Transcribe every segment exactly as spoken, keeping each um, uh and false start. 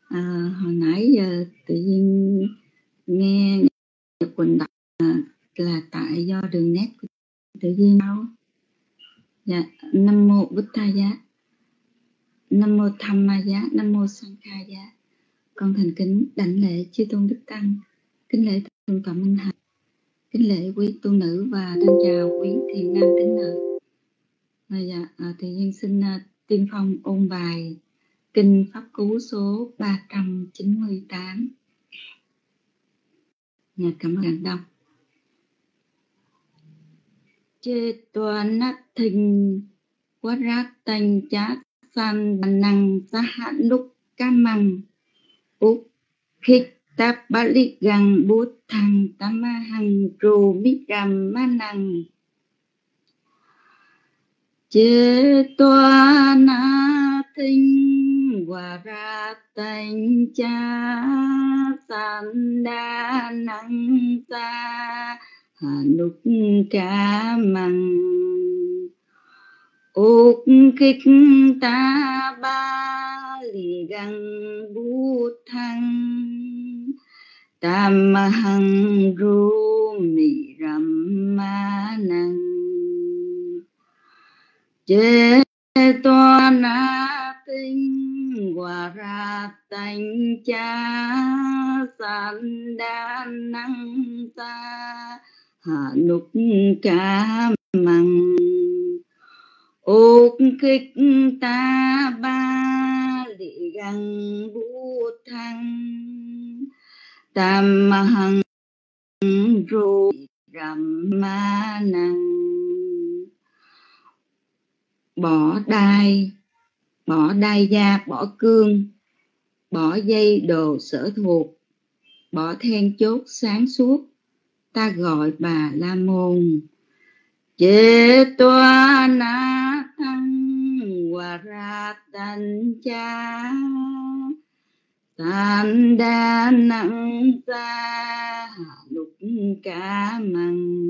À, hồi nãy giờ tự nhiên nghe Nhật Quỳnh đọc à, là tại do đường nét của tự nhiên đâu. Dạ, Nam mô Bụt Tha Giá, Nam mô Tham Ma Giá, Nam mô Sang Kha Giá. Con thành kính đảnh lễ chư tôn đức tăng, kính lễ thượng tọa Minh Hạnh, kính lễ quý tu nữ và thân chào quý thiện nam tín nữ. À, dạ, à, tự nhiên xin uh, tiên phong ôn bài kinh pháp cú số ba trăm chín mươi tám. Dạ, cảm ơn đông. Chê toàn nát thình quá rát tanh chát san bàn năng sa hạ lúc ca măng úc khích táp bá lý găng bút thăng tá ma hằng rù mít rằm ma năng chê toàn nát thình quá rát tanh chát san đa năng sa hạ lúc ca măng úc khích ta ba lì găng bút thăng tam hằng ru mì rằm ma năng chế toa na tinh hòa ra tánh cha san đan năng ta hạ nục ca măng úc khích ta ba lị găng bút thăng tam hằng ru rằm ma năng bỏ đai bỏ đai da bỏ cương bỏ dây đồ sở thuộc bỏ then chốt sáng suốt ta gọi bà la môn chế toa na thăng hòa ra tánh cha san đa năng sa lục ca măng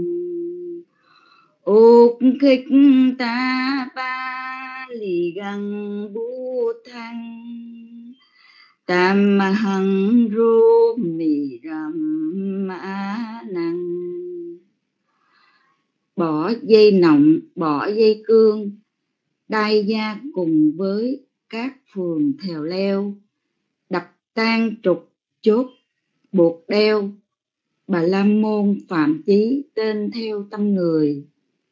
úc khích ta ba lì găng bút thăng tam hằng ru mì rằm ma năng bỏ dây nọng bỏ dây cương đai da cùng với các phường thèo leo đập tan trục chốt buộc đeo bà la môn phạm chí tên theo tâm người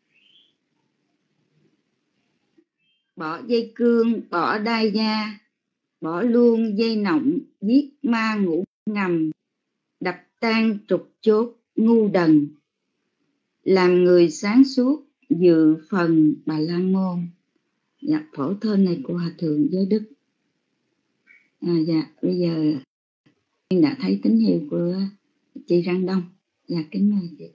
bỏ dây cương bỏ đai da bỏ luôn dây nọng giết ma ngủ ngầm đập tan trục chốt ngu đần làm người sáng suốt dự phần bà la môn. Dạ, phổ thơ này của hòa thượng Giới Đức. À, dạ, bây giờ em đã thấy tín hiệu của chị Răng Đông. Dạ, kính mời chị.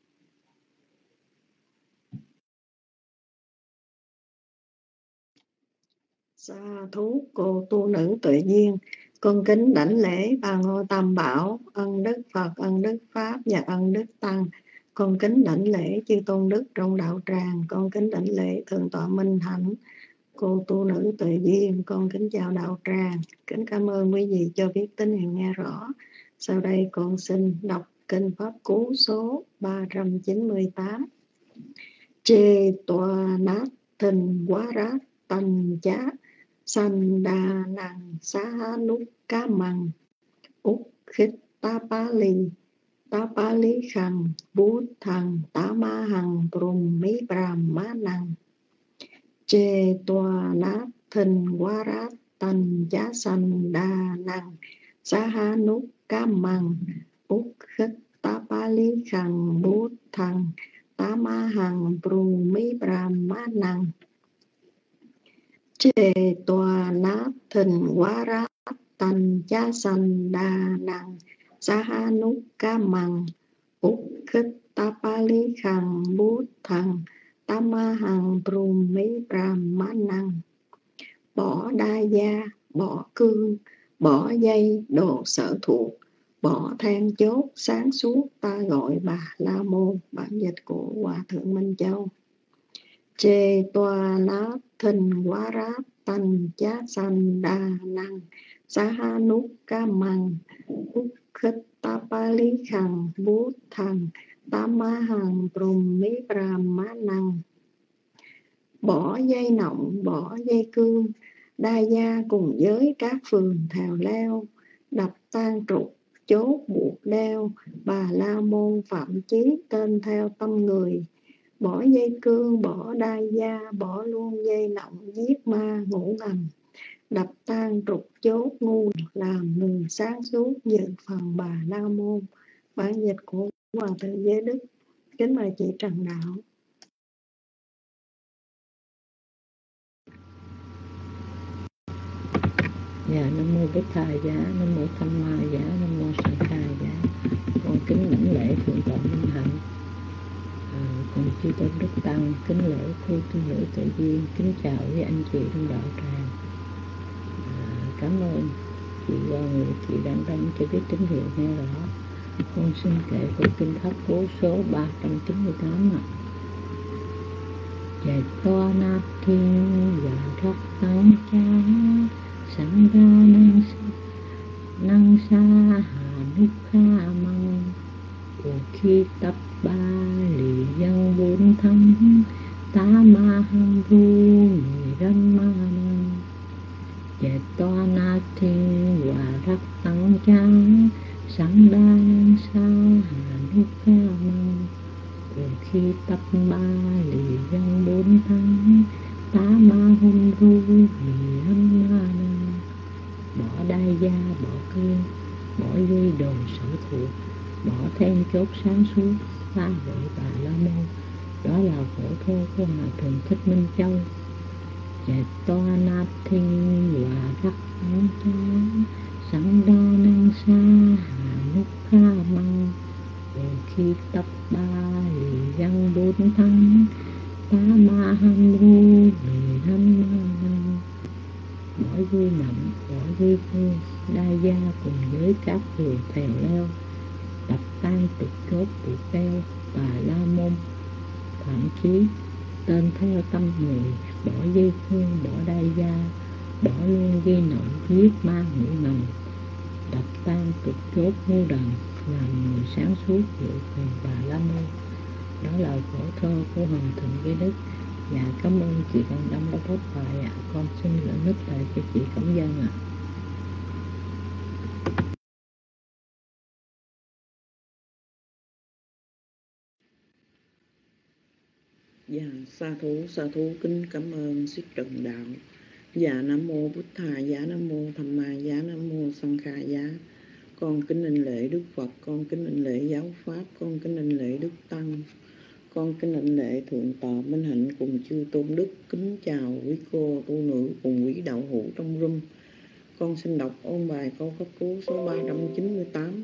Sa thú cô tu nữ tuệ duyên, con kính đảnh lễ ba ngôi tam bảo, ân đức Phật, ân đức Pháp và ân đức Tăng. Con kính đảnh lễ chư tôn đức trong đạo tràng, con kính đảnh lễ thượng tọa Minh Hạnh, cô tu nữ tuệ duyên, con kính chào đạo tràng. Kính cảm ơn quý vị cho biết tín hiệu nghe rõ. Sau đây con xin đọc kinh pháp cú số ba trăm chín mươi tám. Chê tòa nát thình quá rát tành chá san đa năng sa núc ca măng úc khích ta pa li ta pa li khằng bút thằng ta ma hằng prum mi pram ma năng chê tòa nát thình quá rát tành chá san đa năng sa ha núc ca măng úc khích ta pa li khằng bút thằng ta ma hằng prum mi pram ma năng chê tòa nát thình quá rát tành chá san đa năng sa ha núc ca măng úc khích ta pa li khằng bút thằng ta ma hằng prum mi pram ma năng bỏ đai da bỏ cương bỏ dây đồ sở thuộc bỏ then chốt sáng suốt ta gọi bà la môn. Bản dịch của hòa thượng Minh Châu. Chê tòa nát thình quá rát tành chá san đa năng Saha nút ca măng úc khích ta pa lý khằng bút thằng ta ma hằng prùm mí pram má năng. Bỏ dây nọng bỏ dây cương, đa gia cùng với các phường thèo leo, đập tan trục chốt buộc đeo, bà la môn phạm chí tên theo tâm người. Bỏ dây cương bỏ đa gia, bỏ luôn dây nọng giết ma ngủ ngầm, đập tan trục chốt ngu làm người sáng suốt dự phần bà la môn. Bản dịch của Hòa Thượng Giới Đức. Kính mời chị Trần Đạo. Dạ, Nam Mô Bích Thà Giá, Nam Mô Tham Ma Giá, Nam Mô Sanh Kha Giá. Con kính đảnh lễ Thượng tọa Minh Hạnh, à, cùng chư tôn đức tăng, kính lễ khu tu nữ tự nhiên, kính chào với anh chị trong đạo tràng. À, cảm ơn chị Hoàng, chị Đăng Đăng cho biết tín hiệu nghe rõ. Con xin kệ của kinh Pháp Cú số ba trăm chín mươi tám ạ. Dạy to nạp thiên và rất tăng cha sẵn ra năng năng sa hà nút kha măng của khi tập ba lì dân bốn thắng tá ma hăng vu người ranh ma năng. Dạy to nạp thiên và rất tăng cha sẵn ra năng sa hà nút kha măng của khi tập ba lì dân bốn thắng tá ma hung vu người ranh ma năng. Bỏ đai gia, bỏ cương, bỏ dây đồ sở thuộc, bỏ then chốt sáng suốt, phá hội bà la môn. Đó là phổ thô của Hòa Thượng Thích Minh Châu. Dạy toa nạp thiên hòa rắc áo cháo, sẵn đa năng xa hà nút kha măng. Rồi khi tập ba lì dân bốn thắng, tá ma hâm ru người hâm ma năng. Bỏ dây nặng, bỏ dây phương, đa gia cùng với các phường thèo leo, đập tan trục chốt buộc đeo, bà la môn phạm chí tên theo tâm người. Bỏ dây phương, bỏ đa gia, bỏ luôn dây nọng giết ma ngũ ngầm, đập tan trục chốt ngu đần làm người sáng suốt dự phần bà la môn. Đó là phổ thơ của Hoàng Thượng Giới Đức. Dạ, cảm ơn chị Đăng Đăng đã post bài ạ. Con xin gửi nít lại cho chị Cẩm Dân ạ. Dạ, sa thú, sa thú kính cảm ơn Sư Trần Đạo. Dạ, Nam Mô Bút Thà Giá, Nam Mô Tham Ma Giá, Nam Mô Sanh Kha Giá. Con kính đảnh lễ Đức Phật, con kính đảnh lễ Giáo Pháp, con kính đảnh lễ Đức Tăng, con kính đảnh lễ Thượng tọa Minh Hạnh cùng chư tôn đức. Kính chào quý cô tu nữ cùng quý đạo hữu trong room. Con xin đọc ôn bài câu pháp cú số ba trăm chín mươi tám.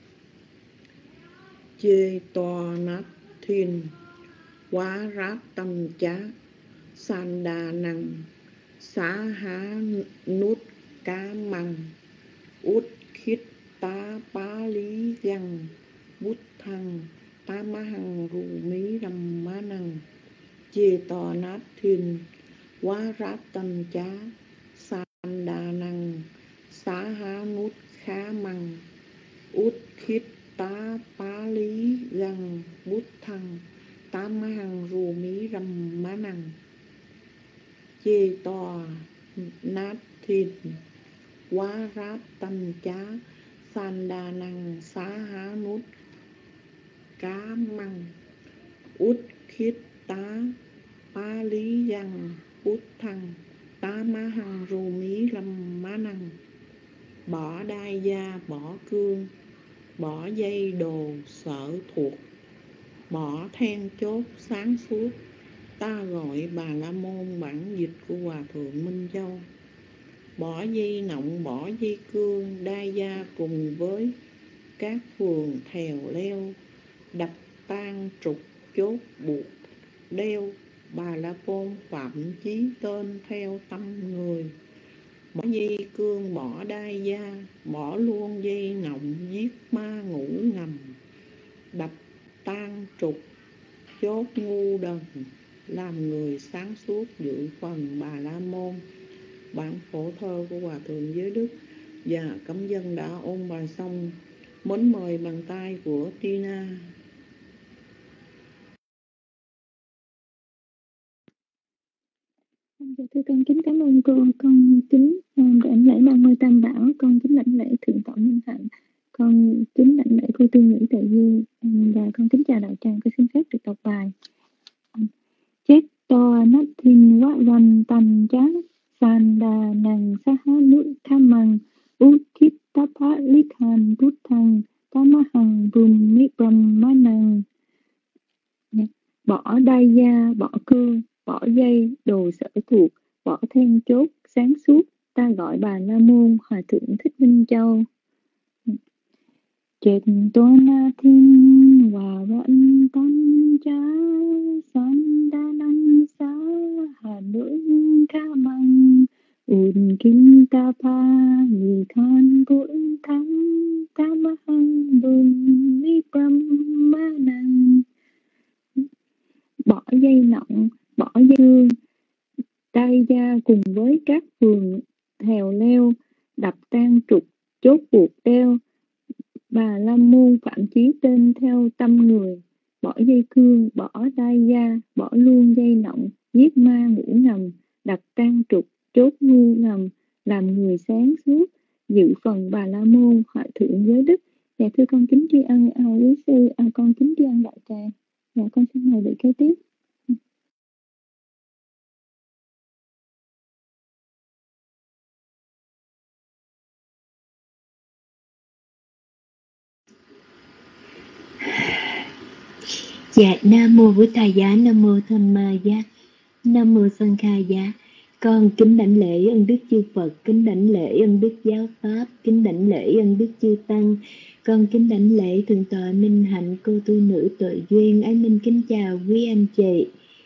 Chê toa nát thiên quá rát tâm chá san đa năng xá há nút cá măng út khít tá pá lý văn bút thăng tá má hăng ru mí râm má năng. Chê to nát thiên quá rát tâm chá san đa năng xá há nút khá măng út khít tá pá lý văn bút thăng tá má hăng ru mí râm má năng. Chê to nát thiên quá rát tâm chá san đa năng xá há nút cá măng út khít tá pá lý văn bút thăng tá má hăng ru mí râm má năng. Bỏ đai gia, bỏ cương, bỏ dây đồ sở thuộc, bỏ then chốt sáng suốt, ta gọi bà la môn. Bản dịch của Hòa Thượng Minh Châu. Bỏ dây nọng, bỏ dây cương, đa gia cùng với các phường thèo leo, đập tan trục chốt buộc đeo, bà la môn phạm chí tên theo tâm người. Bỏ dây cương, bỏ đa gia, bỏ luôn dây nọng giết ma ngủ ngầm, đập tan trục chốt ngu đần làm người sáng suốt dự phần bà la môn. Bản phổ thơ của Hòa Thượng Giới Đức. Và cấm dân đã ôn bài xong, mến mời bàn tay của Tina. Dạ thưa con kính cảm ơn cô. Con kính um, lãnh lễ ba ngôi tam bảo. Con kính lãnh lễ thượng tọa Minh Hạnh. Con kính lãnh lễ cô Tư Nữ Tuệ Duyên. Um, và con kính chào đạo tràng. Con xin phép được đọc bài. Um, chết to nát thiên quá văn tần chán san đà nàng sa ha nữ tham măng út kít tá phá lý hàn bút thăng tá ma hằng vùm mi brahma ma năng. Bỏ đai da, bỏ cơ, bỏ dây, đồ sở thuộc, bỏ then chốt, sáng suốt, ta gọi bà La Môn, Hòa Thượng Thích Minh Châu. Chết toa na thiên hòa vận tâm cha, san đa năng xá, hà nữ ca măng, ùn kim ta pa, mì khan bụi thắng, ta ma hăng bùm mi brahma năng. Bỏ dây nọng, bỏ dây cương, tay da cùng với các vườn thèo leo, đập tan trục, chốt buộc đeo. Bà La Môn phạm chí tên theo tâm người, bỏ dây cương, bỏ đai da, bỏ luôn dây nọng, giết ma ngủ ngầm, đập tan trục, chốt ngu ngầm, làm người sáng suốt, dự phần Bà La Môn, Hòa Thượng Giới Đức. Dạ thưa con kính tri ân à, quý sư, à, con kính tri ân đại tràng. Dạ con xin mời vị kế tiếp. Dạ, Nam Mô Bổn Thầy Giá, Nam Mô Tham Ma Giá, Nam Mô Sanh Kha Giá. Con kính đảnh lễ ân đức chư Phật, kính đảnh lễ ân đức giáo pháp, kính đảnh lễ ân đức chư Tăng. Con kính đảnh lễ Thượng tọa Minh Hạnh, cô Tu Nữ Tuệ Duyên. Ái Minh kính chào quý anh chị.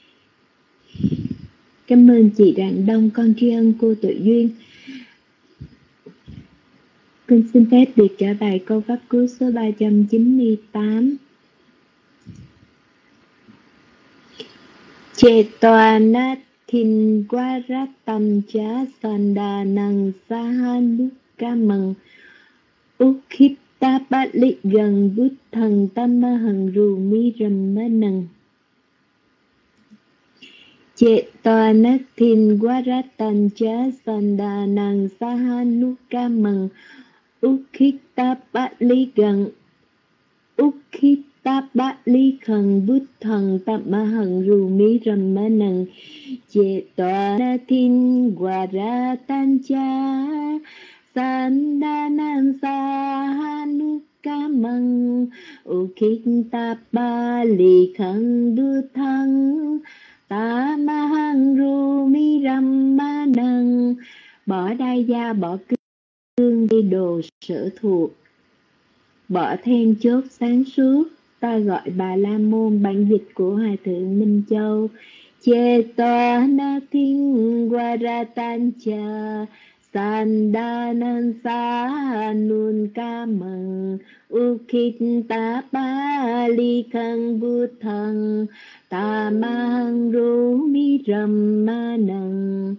Cảm ơn chị Rạng Đông, con tri ân cô Tuệ Duyên. Con xin phép được trả bài câu pháp cú số ba trăm chín mươi tám. Chê toa nát thìn quá rát tâm chá san đà năng sa ha nút ca mừng úc khít ta bát lị gần bút thần tâm ma hằng rù mi rầm ma nằng. Chê toa nát thìn quá rát tâm chá san đà năng sa ha nút ca mừng úc khít ta bát lị gần úc khít ta bát ly khẩn bút thần tập ma hằng rù mi rầm ma nằng. Chê toa na thiên hòa ra tan cha san đa nan sa ha nu ca măng u khít ta ba ly khẩn bút thần ta ma hằng rù mi rầm ma nằng. Bỏ đai da, bỏ cương đi đồ sở thuộc, bỏ then chốt sáng suốt, ta gọi Bà La Môn. Bản dịch của Hòa Thượng Minh Châu. Chê toa na thiên hòa ra tan cha san đa nan sa nun ca mừng u khít ta ba ly khăn bút thần ta mang ru mi rầm ma nằng.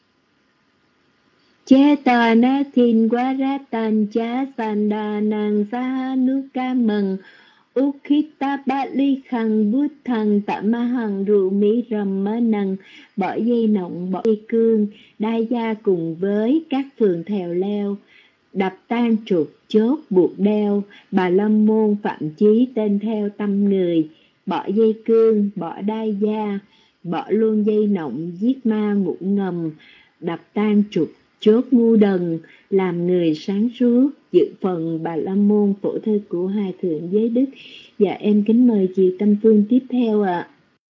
Chê toa na thiên quá ra tan cha san đa năng sa nu ca mừng úc khít ta bát ly khăn bút thần tạ ma hằng rượu mỹ rầm ma nằng. Bỏ dây nọng, bỏ dây cương, đai da cùng với các phường thèo leo, đập tan trục, chốt buộc đeo. Bà La Môn phạm chí tên theo tâm người, bỏ dây cương, bỏ đai da, bỏ luôn dây nọng, giết ma ngủ ngầm, đập tan trục, chốt ngu đần, làm người sáng suốt, dự phần Bà La Môn, phổ thư của Hòa Thượng Giới Đức. Dạ em kính mời chị Tâm Phương tiếp theo ạ.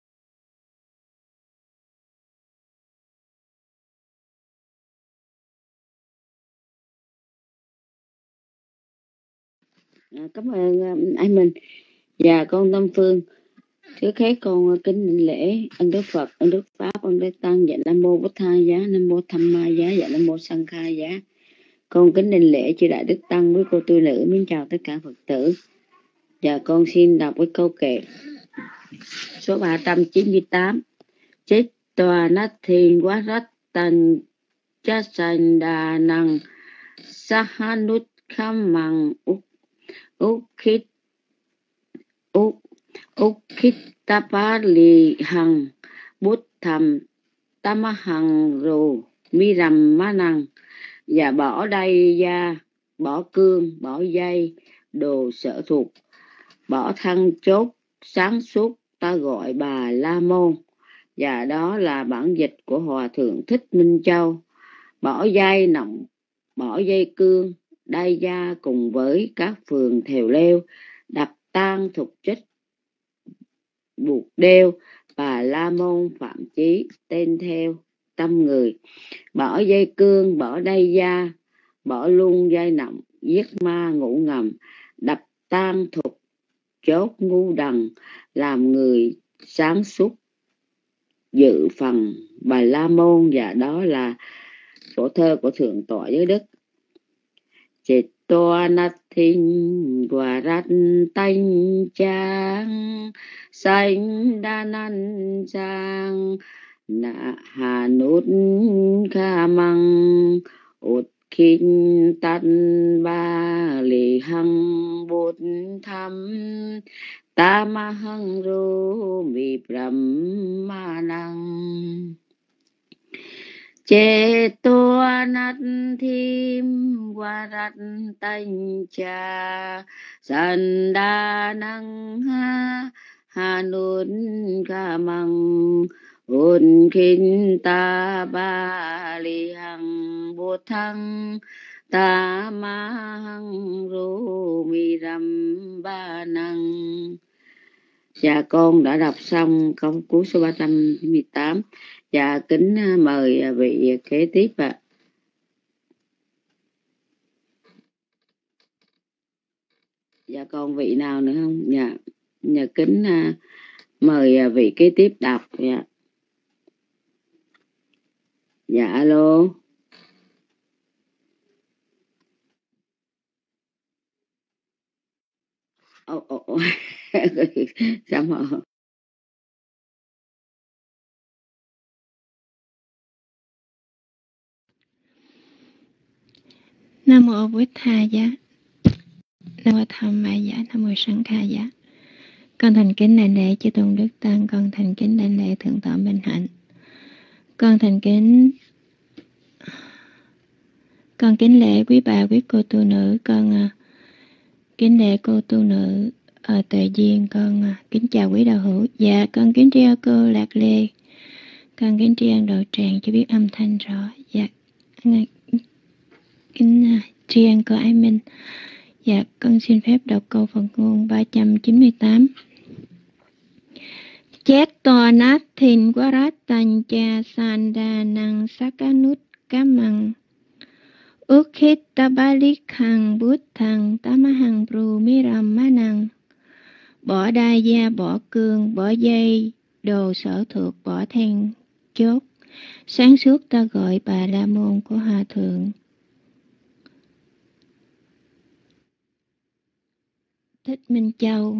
À, cảm ơn um, anh mình. Dạ con Tâm Phương. Trước hết con kính định lễ ân đức Phật, ân đức Pháp, ân đức Tăng. Dạ Nam Mô Bổn Thầy Giá, Nam Mô Tham Ma Giá, dạ Nam Mô Sanh Kha Giá. Con kính định lễ chư Đại Đức Tăng với cô Tu Nữ. Mến chào tất cả Phật tử. Dạ con xin đọc cái câu kệ số ba trăm chín mươi tám. Chết tòa nát thiên quá rách tần chá sanh đà năng Sahanut Khamang Ukit Ukittapali Hằng Bút Thầm Tamahang Rù Mi Rầm Má Năng, và bỏ đay da, bỏ cương, bỏ dây, đồ sở thuộc, bỏ thân chốt, sáng suốt, ta gọi bà La Môn, và đó là bản dịch của Hòa Thượng Thích Minh Châu. Bỏ dây nọng, bỏ dây cương, đay da cùng với các phường thèo leo, đập tan thục trích, buộc đeo, bà La Môn phạm chí, tên theo tâm người. Bỏ dây cương, bỏ đay da, bỏ luôn dây nọng, giết ma ngủ ngầm, đập tan thục chốt ngu đần, làm người sáng suốt dự phần bà La Môn, và đó là phổ thơ của Thượng tọa Giới Đức. Chết toa nát thinh quả rát tanh trang xanh đa năn trang nạ hà nút kha măng út kinh tân ba lì hăng bút thăm ta ma hăng rô mì brahma ma năng. Chê tô nát thim qua rát tanh cha san đa năng ha hà nút kha măng ôn kinh ta ba li hằng bồ thăng ta ma hằng rô mi ram ba năng. Dạ con đã đọc xong câu cuối số ba trăm mười tám. Dạ kính mời vị kế tiếp ạ. À. Dạ còn vị nào nữa không? Dạ, dạ kính mời vị kế tiếp đọc. Dạ. Dạ alo. Ồ ồ ồ. Sao mà Nam mô Bụt Tha Giá, Nam mô Tham Ma Giá, Nam mô Sanh Kha Giá. Con thành kính đảnh lễ chư tôn đức tăng, con thành kính đảnh lễ thượng tọa Minh Hạnh, con thành kính con kính lễ quý bà quý cô tu nữ, con uh, kính lễ cô tu nữ ở Tuệ Duyên, con uh, kính chào quý đạo hữu. Dạ con kính tri ân cô Lạc Lê, con kính tri ân đạo tràng cho biết âm thanh rõ. Dạ kính uh, tri ân cô Ái Minh. Dạ con xin phép đọc câu Phật ngôn ba trăm chín mươi tám. Chết to nát thìn quá rát tành cha san đa năng sắc cá nút cá măng ước khít ta ba lý khăn bút thằng ta ma hằng prù mi rầm má năng. Bỏ đai da, bỏ cương, bỏ dây, đồ sở thuộc, bỏ then chốt. Sáng suốt ta gọi bà La Môn của Hòa Thượng Thích Minh Châu.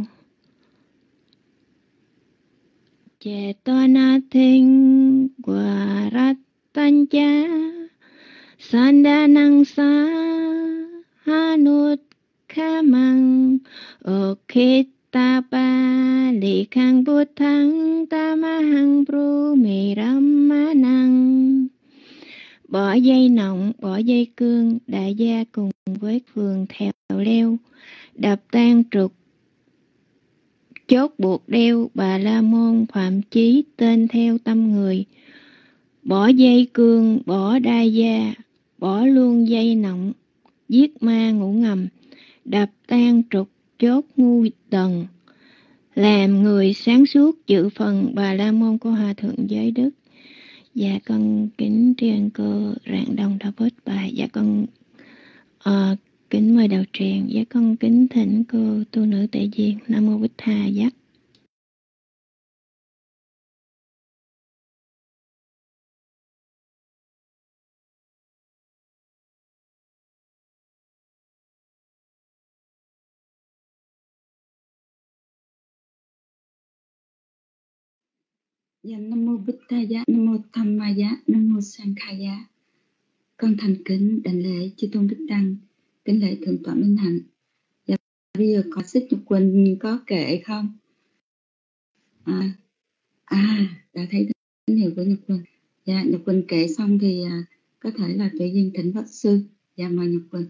Chê toa na thinh quả rát tanh cha san đa năng sa ha nút kha măng ô khê ta ba lì khang bút thăng ta ma hăng pru mì ram má năng. Bỏ dây nọng, bỏ dây cương, đại gia cùng với phường thèo leo, đập tan trục chốt buộc đeo, bà La Môn phạm chí, tên theo tâm người. Bỏ dây cương, bỏ đai da, bỏ luôn dây nọng, giết ma ngủ ngầm, đập tan trục chốt ngu đần, làm người sáng suốt dự phần bà La Môn của Hòa Thượng Giới Đức. Dạ con kính tri ân cô Rạng Đông đã post bài. Dạ con uh, kính mời đạo tràng. Dạ con kính thỉnh cô tu nữ Tệ Duyên. Nam mô Bụt Tha Giá. Dạ Nam mô Bụt Tha Giá, Nam mô Tham Ma Giá, Nam mô Sanh Kha Giá. con thành kính đảnh lễ chư tôn đức tăng, kính lễ thượng tọa Minh Hạnh. Dạ, bây giờ có Xích Nhật Quỳnh có kệ không? À, à đã thấy tín hiệu của Nhật Quỳnh. Dạ, Nhật Quỳnh kệ xong thì à, có thể là tự nhiên thỉnh Pháp sư. Dạ, mời Nhật Quỳnh.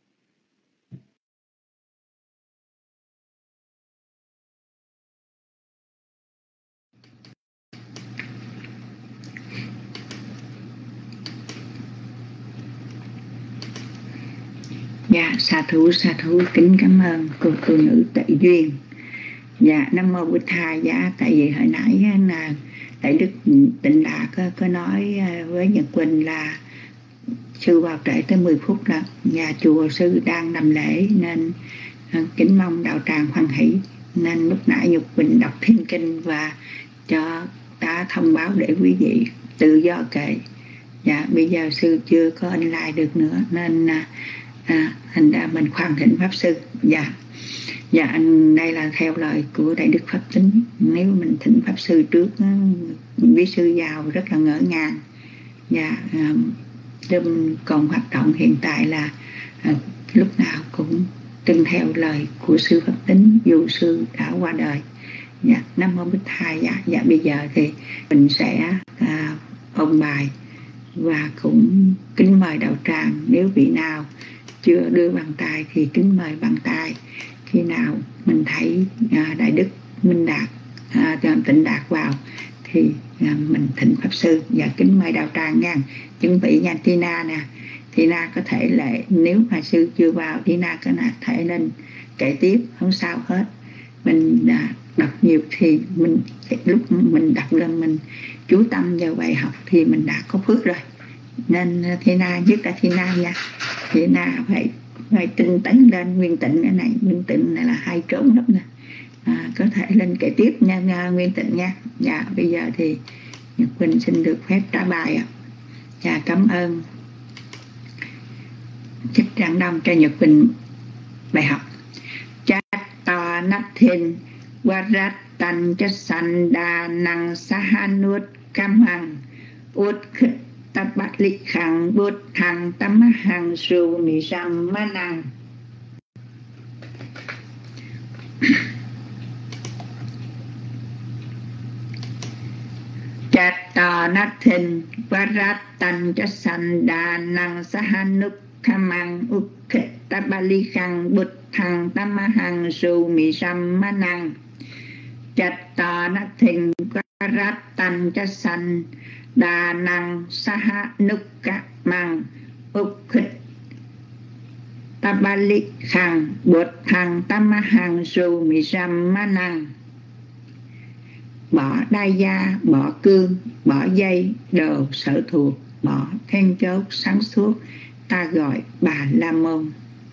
Dạ, sa thú, sa thú, kính cảm ơn cô tu nữ Tệ Duyên. Dạ, Nam Mô Bụt Thà. Dạ, tại vì hồi nãy là Đại Đức Tịnh Đạt có, có nói với Nhật Quỳnh là sư vào trễ tới mười phút là nhà chùa sư đang nằm lễ, nên kính mong đạo tràng hoan hỷ. Nên lúc nãy Nhật Quỳnh đọc thiên kinh và cho đã thông báo để quý vị tự do kệ. Dạ, bây giờ sư chưa có online được nữa nên à, thành ra mình khoan thỉnh Pháp sư. Dạ, dạ, đây là theo lời của Đại Đức Pháp Tính. Nếu mình thỉnh Pháp sư trước, quý sư vào rất là ngỡ ngàng. Dạ, um, còn hoạt động hiện tại là à, lúc nào cũng tuân theo lời của sư Pháp Tính dù sư đã qua đời. Dạ, Nam Mô Bích Thai. Dạ, dạ, bây giờ thì mình sẽ à, ôn bài và cũng kính mời đạo tràng, nếu vị nào chưa đưa bàn tay thì kính mời bàn tay. Khi nào mình thấy à, Đại Đức Minh Đạt, à, Tịnh Đạt vào thì à, mình thỉnh Pháp sư. Và kính mời đạo tràng nha, chuẩn bị nha. Tina nè, Tina có thể lệ, nếu mà sư chưa vào, Tina có thể lên kể tiếp, không sao hết. Mình à, đọc nhiều thì mình lúc mình đọc lên mình chú tâm vào bài học thì mình đã có phước rồi. Nên Tina, nhất là Tina nha, Tina phải phải tinh tấn lên. Nguyên Tịnh cái này, Nguyên Tịnh này là hai trốn lắm nè, à, có thể lên kể tiếp nha, nha Nguyên Tịnh nha. Dạ, bây giờ thì Nhật Quỳnh xin được phép trả bài ạ. Dạ, cảm ơn. Chúc Tràng Đông cho Nhật Quỳnh bài học. Chatta Nathin Varattan Chasanda Nang Sahanut Kamang Ut Khit Tabat Lik Khang Bút Thang Tamahang Su Mi Sam Manang. Chatta Nathin Varattan Chasanda Nang Sahanut Kamang Ut Khit Tabat Lik Khang Bút Thang Tamahang Su Mi Sam Manang. Chatta Nathin Varattan Chasanda Đà năng saha nukka mang úc khích tabali khang bột thang tamahang su mi sam manang. Bỏ đai da, bỏ cương, bỏ dây, đồ sở thuộc, bỏ then chốt sáng suốt, ta gọi Bà La Môn.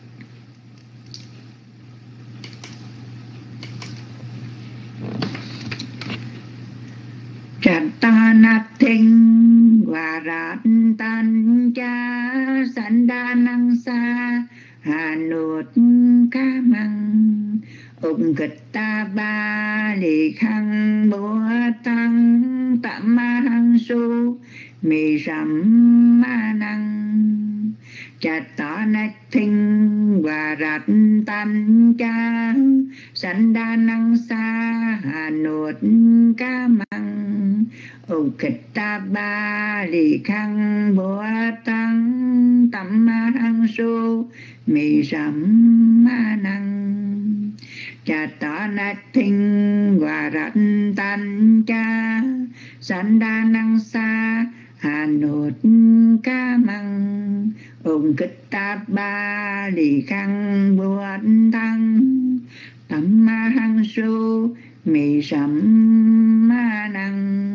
Chatta Nathin Varattan Chasanda Sa Hanut Kamang Ung Kitta Ba Li Khang Bố Tăng Tamahang Su Mi Sam Manang. Chatta Nathin Varattan Chasanda Sa Hanut Kamang Ung Kitta Ba Li Khang Bố Tăng Tamahang Su Mi Sam Manang. Chatta Nathin Varattan Chasanda Sa Hanut Kamang Ung Kitta Ba Li Khang Bố Tăng Tamahang Su Mi Sam Manang.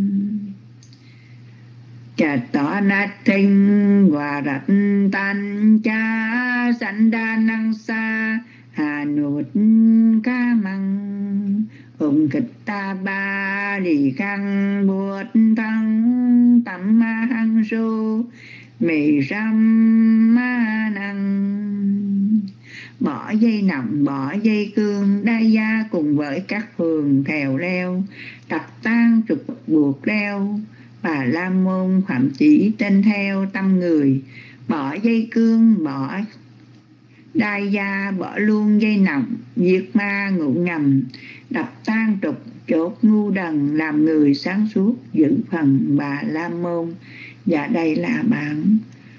Chatta Nathin Varattan Chasanda Sa Hanut Kamang Ung Kitta Ba Li Khang Bố Tăng Tamahang Su Mi Sam Manang. Bỏ dây nặng, bỏ dây cương, đai da cùng với các phường thèo leo, tập tan trục buộc leo, Bà la môn phạm chỉ tên theo tâm người, bỏ dây cương, bỏ đai da, bỏ luôn dây nòng, diệt ma ngụ ngầm, đập tan trục chốt ngu đần, làm người sáng suốt giữ phần Bà la môn. Và đây là bản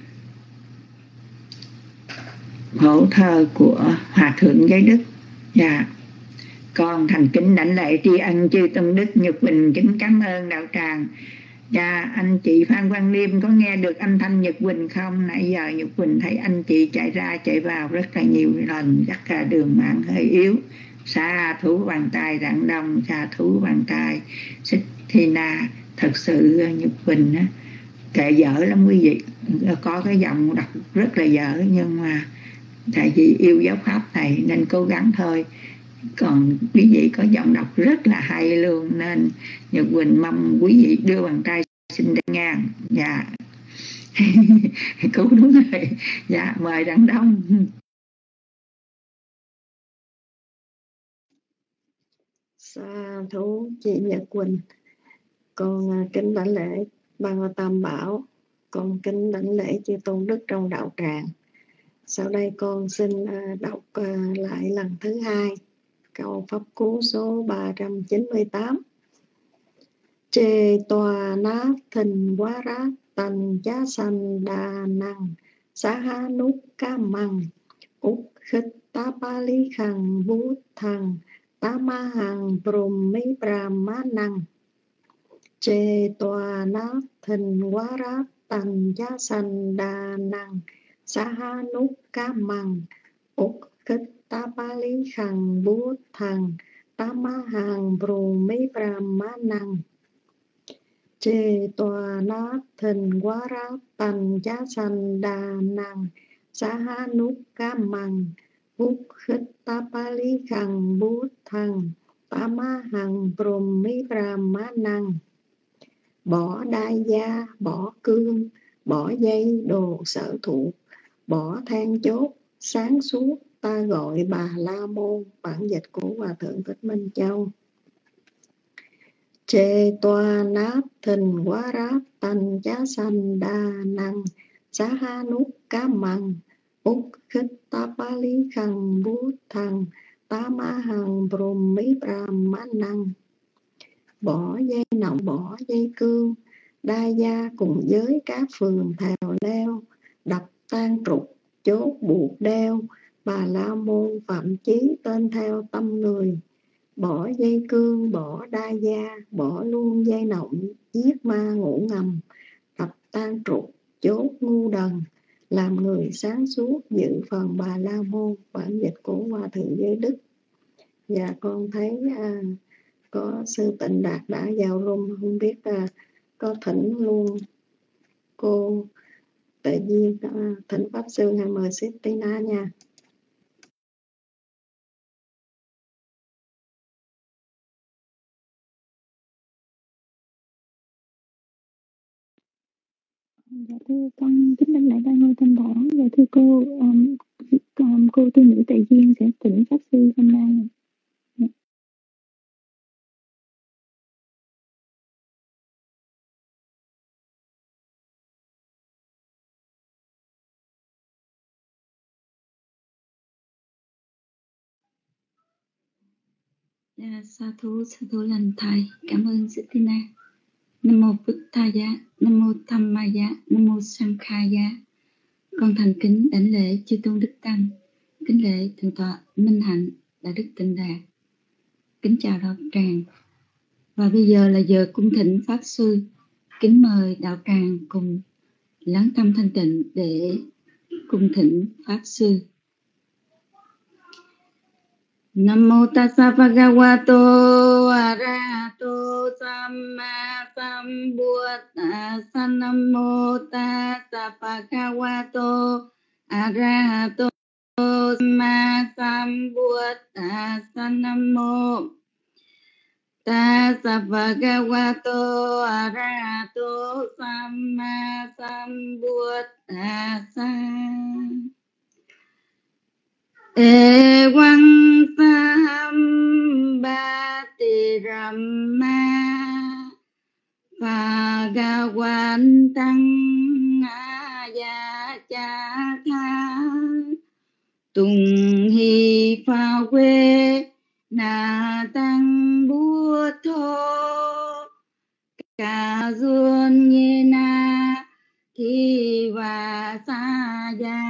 phổ thơ của Hòa thượng Giới Đức. Dạ, con thành kính đảnh lễ tri ân chư tôn đức. Nhật Quỳnh kính cảm ơn đạo tràng. Dạ, anh chị Phan Quang Liêm có nghe được âm thanh Nhật Quỳnh không? Nãy giờ Nhật Quỳnh thấy anh chị chạy ra chạy vào rất là nhiều lần, chắc là đường mạng hơi yếu. Sa thú bàn tay Rạng Đông, sa thú bàn tay Xích Thi Na. Thật sự Nhật Quỳnh á, kệ dở lắm quý vị, có cái giọng đọc rất là dở, nhưng mà tại vì yêu giáo pháp này nên cố gắng thôi. Còn quý vị có giọng đọc rất là hay luôn, nên Nhật Quỳnh mong quý vị đưa bàn tay xin đăng ngang. Dạ cứu đúng rồi. Dạ, mời Rạng Đông. Sa thú chị Nhật Quỳnh. Con kính đảnh lễ Ban Hoa Tam Bảo, con kính đảnh lễ chư tôn đức trong đạo tràng. Sau đây con xin đọc lại lần thứ hai câu pháp cú số ba trăm chín mươi tám. Chê tòa nát thình quá rát tành chá sanh đà năng xá há nút cá măng úc khích tá ba lý khăn bút thằng tá ma hằng prum mỹ pram má năng. Chê tòa nát thình quá rát tành chá sanh đà năng xá há nút cá măng úc khích tá ba lý khăn bút thằng tá ma hằng prum mỹ pram má năng. Chê tòa nát thình quá rát tành chá sanh đà năng xá há nút cá măng úc khích tá ba lý khăn bút thằng tá ma hằng prum mỹ pram má năng. Bỏ đai da, bỏ cương, bỏ dây đồ sở thuộc, bỏ than chốt, sáng suốt, ta gọi Bà La Môn. Bản dịch của Hòa Thượng Thích Minh Châu. Chê toa nát thình quá rát tành chá sanh đà năng xá há nút cá măng úc khích tá ba lý khăn bút thằng tá ma hằng prum mỹ pram má năng. Bỏ dây nọng, bỏ dây cương, đai da cùng với các phường thèo leo, đập tan trục chốt buộc đeo, Bà La Môn phạm chí tên theo tâm người. Bỏ dây cương, bỏ đai da, bỏ luôn dây nọng, giết ma ngủ ngầm, đập tan trục chốt ngu đần, làm người sáng suốt dự phần Bà La Môn. Bản dịch của Hòa Thượng Giới Đức. Và con thấy à, có sư Tịnh Đạt đã vào room, không biết à, có thỉnh luôn cô Tự Nhiên à, thỉnh pháp sư hay mời Sistina nha. Dạ thưa con kính đảnh lễ Ban Ngôi Tam Bảo. Dạ thưa cô, um, um, cô tu nữ Tự Nhiên sẽ thỉnh pháp sư hôm nay. Dạ. Dạ, sa thú sa thú lành thầy, cảm ơn Sistina. Nam mô Phật Tha Giá, Nam mô Tham Ma Giá, Nam mô Sang Kha Giá. Con thành kính đảnh lễ chư tôn đức tăng, kính lễ thượng tọa Minh Hạnh Đại Đức Tịnh Đạt, kính chào đạo tràng. Và bây giờ là giờ cung thỉnh pháp sư, kính mời đạo tràng cùng lắng tâm thanh tịnh để cung thỉnh pháp sư. Nam mô tassa bhagavato arahato samma sambuddhassa. Nam mô tassa bhagavato arahato samma sambuddhassa. Nam mô tassa bhagavato arahato samma sambuddhassa. Evaṁ sambhati Rama Bhagavato hi pha quê na tăng búa thô ca dương như na thi và sa gia.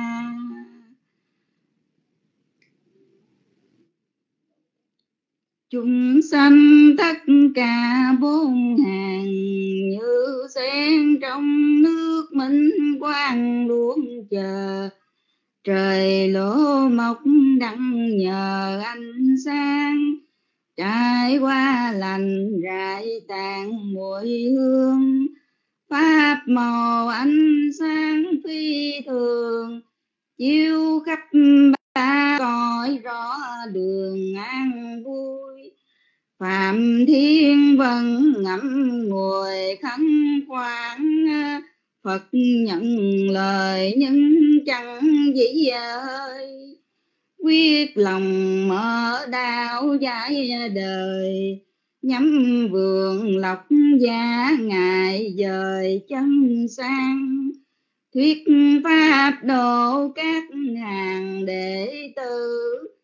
Chúng sanh tất cả bốn hàng như sen trong nước minh quang luôn chờ. Trời lỗ mọc đặng nhờ ánh sáng, trải qua lành rải tàn mùi hương. Pháp màu ánh sáng phi thường, chiếu khắp ba cõi rõ đường an vui. Phạm thiên vân ngẫm ngồi khấn khoan, Phật nhận lời nhưng chẳng dĩ ơi. Quyết lòng mở đạo giải đời, nhắm vườn lộc gia ngài dời chân sang. Thuyết pháp độ các hàng đệ tử,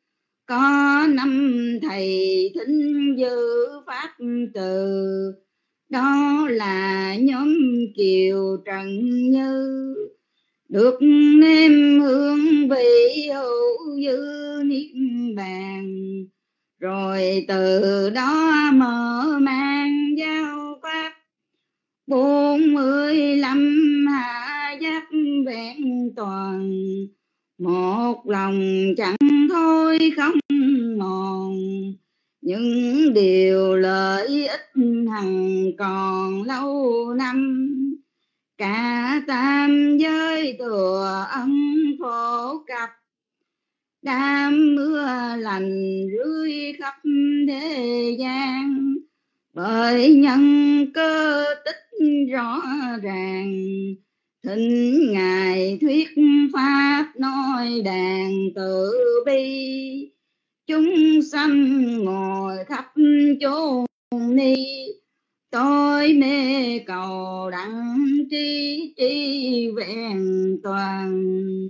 có năm thầy thính dự pháp từ. Đó là nhóm Kiều Trần Như, được nêm hương vị hữu dư niết bàn. Rồi từ đó mở mang giao pháp, bốn mươi lăm hạ giác vẹn toàn. Một lòng chẳng thôi không mòn, những điều lợi ích hằng còn lâu năm. Cả tam giới thừa ân phổ cập, đám mưa lành rưới khắp thế gian. Bởi nhân cơ tích rõ ràng, thỉnh ngài thuyết pháp nói đàn tự bi. Chúng sanh ngồi khắp chốn ni, tôi mê cầu đặng tri tri vẹn toàn.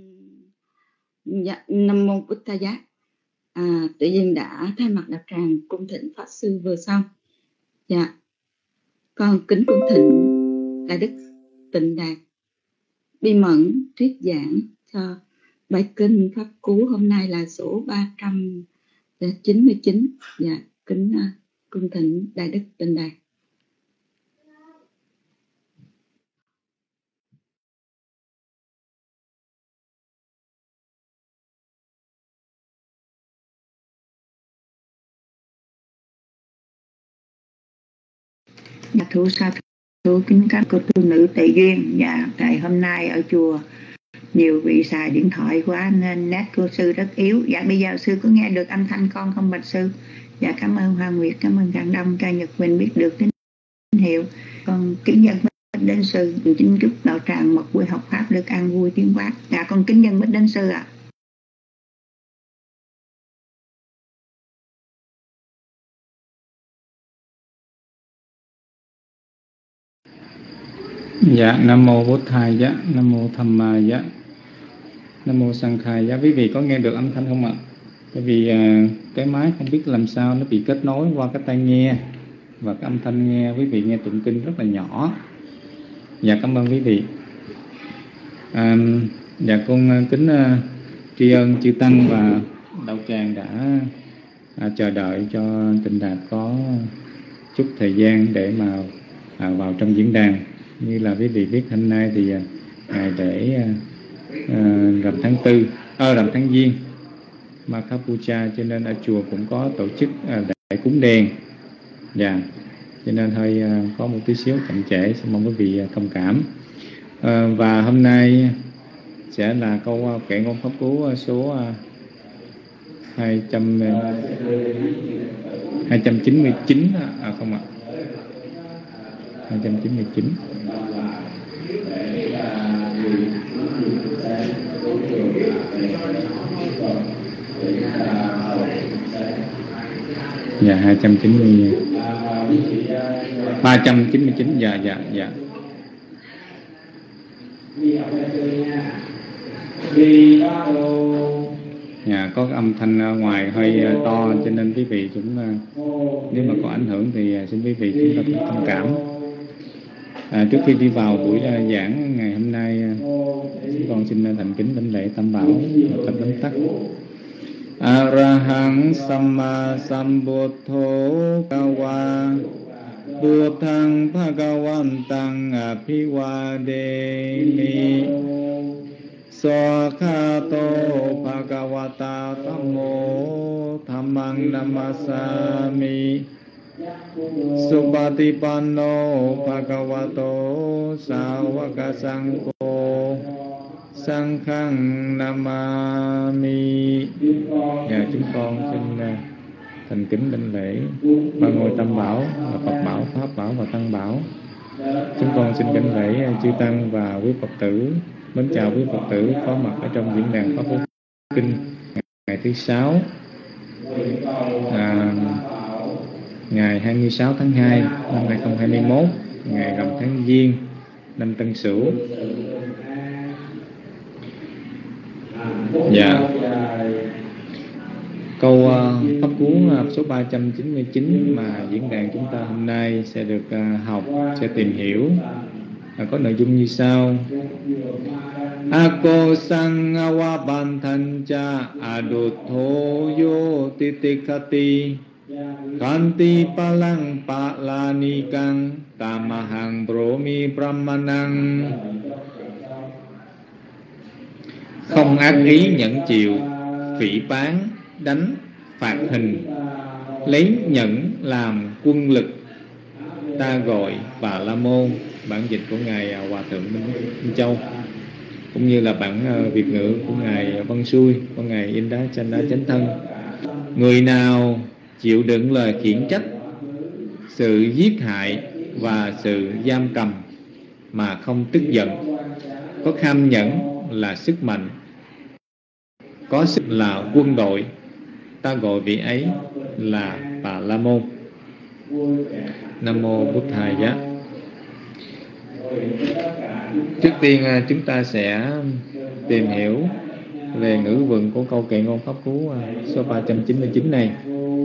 Dạ, Nam mô Bụt Tha Giá. À, tự nhiên đã thay mặt đạo tràng cung thỉnh pháp sư vừa xong. Dạ, con kính cung thỉnh Đại Đức Tịnh Đạt Bi Mẫn thuyết giảng cho bài kinh pháp cú hôm nay là số ba trăm chín mươi chín. Dạ, kính uh, cung thỉnh Đại Đức Tịnh Đạt. Dạ, thú sa thú kính các cô tu nữ tệ duyên. Dạ, tại hôm nay ở chùa nhiều vị xài điện thoại quá nên nét cô sư rất yếu. Dạ, bây giờ sư có nghe được âm thanh con không bạch sư? Dạ, cảm ơn Hoa Nguyệt, cảm ơn Càng Đông, ca Nhật Quỳnh biết được tín hiệu. Con kính dân bích đến sư, chính chúc đạo tràng một buổi học pháp được an vui tiến hóa. Dạ, con kính dân bích đến sư ạ. À. Dạ, Nam mô Bổn Thầy Giá, Nam mô Tham Ma Giá, Nam mô Sang Khai Giá. Quý vị có nghe được âm thanh không ạ? Bởi vì uh, cái máy không biết làm sao nó bị kết nối qua cái tai nghe, và cái âm thanh nghe quý vị nghe tụng kinh rất là nhỏ. Dạ, cảm ơn quý vị. À, dạ, con kính uh, tri ân chư tăng và đạo tràng đã uh, chờ đợi cho Tịnh Đạt có chút thời gian để mà uh, vào trong diễn đàn. Như là quý vị biết hôm nay thì uh, ngày để uh, rằm tháng tư, ờ, rằm tháng Giêng Makapucha, cho nên ở chùa cũng có tổ chức uh, đại cúng đèn. Dạ, cho nên hơi uh, có một tí xíu chậm trễ, xin mong quý vị uh, thông cảm. Uh, và hôm nay sẽ là câu uh, kệ ngôn pháp cú uh, số uh, hai trăm chín mươi chín à, không ạ? hai trăm chín mươi chín. Dạ, hai trăm chín mươi, ba trăm chín mươi chín. Dạ, dạ, dạ. Nhà có cái âm thanh ở ngoài hơi to cho nên quý vị cũng nếu mà có ảnh hưởng thì xin quý vị chúng ta cũng thông cảm. À, trước khi đi vào buổi giảng ngày hôm nay, con xin thành kính đảnh lễ Tam Bảo và tập tóm tắt. Arahang Samma Sambuddho Kawa Buddhang Bhagavantang Abhivademi Swakhato Bhagavata Thammo Dhammang Namasami Supatipanno Bhagavato Sāvaka Saṅkho Saṅkhang Namami. Dạ, chúng con xin thành kính đảnh lễ ba ngôi Tam Bảo là Phật Bảo, Pháp Bảo và Tăng Bảo. Chúng con xin đảnh lễ chư Tăng và quý Phật tử. Mến chào quý Phật tử có mặt ở trong diễn đàn Pháp Phổ Kinh ngày thứ sáu, à, ngày hai mươi sáu tháng hai năm hai nghìn không trăm hai mươi mốt, ngày rằm tháng Giêng năm Tân Sửu. Dạ. Câu uh, pháp cú uh, số ba trăm chín mươi chín mà diễn đàn chúng ta hôm nay sẽ được uh, học, sẽ tìm hiểu, uh, có nội dung như sau. Ako sang awa bantan cha adutho yo titikati kanti palang palanikang tamahang bromi brahmanang. Không ác ý nhẫn chịu, phỉ báng, đánh, phạt hình, lấy nhẫn làm quân lực, ta gọi Bà La Môn. Bản dịch của Ngài Hòa Thượng Minh Châu, cũng như là bản Việt ngữ của Ngài Văn Xui, của Ngài Inda Chanda Chánh Thân. Người nào chịu đựng lời khiển trách, sự giết hại và sự giam cầm mà không tức giận, có kham nhẫn là sức mạnh, có sức là quân đội, ta gọi vị ấy là Bà La Môn. Nam mô Bụt Thầy Giá. Trước tiên chúng ta sẽ tìm hiểu về ngữ vựng của câu kệ ngôn pháp cú số ba trăm chín mươi chín này.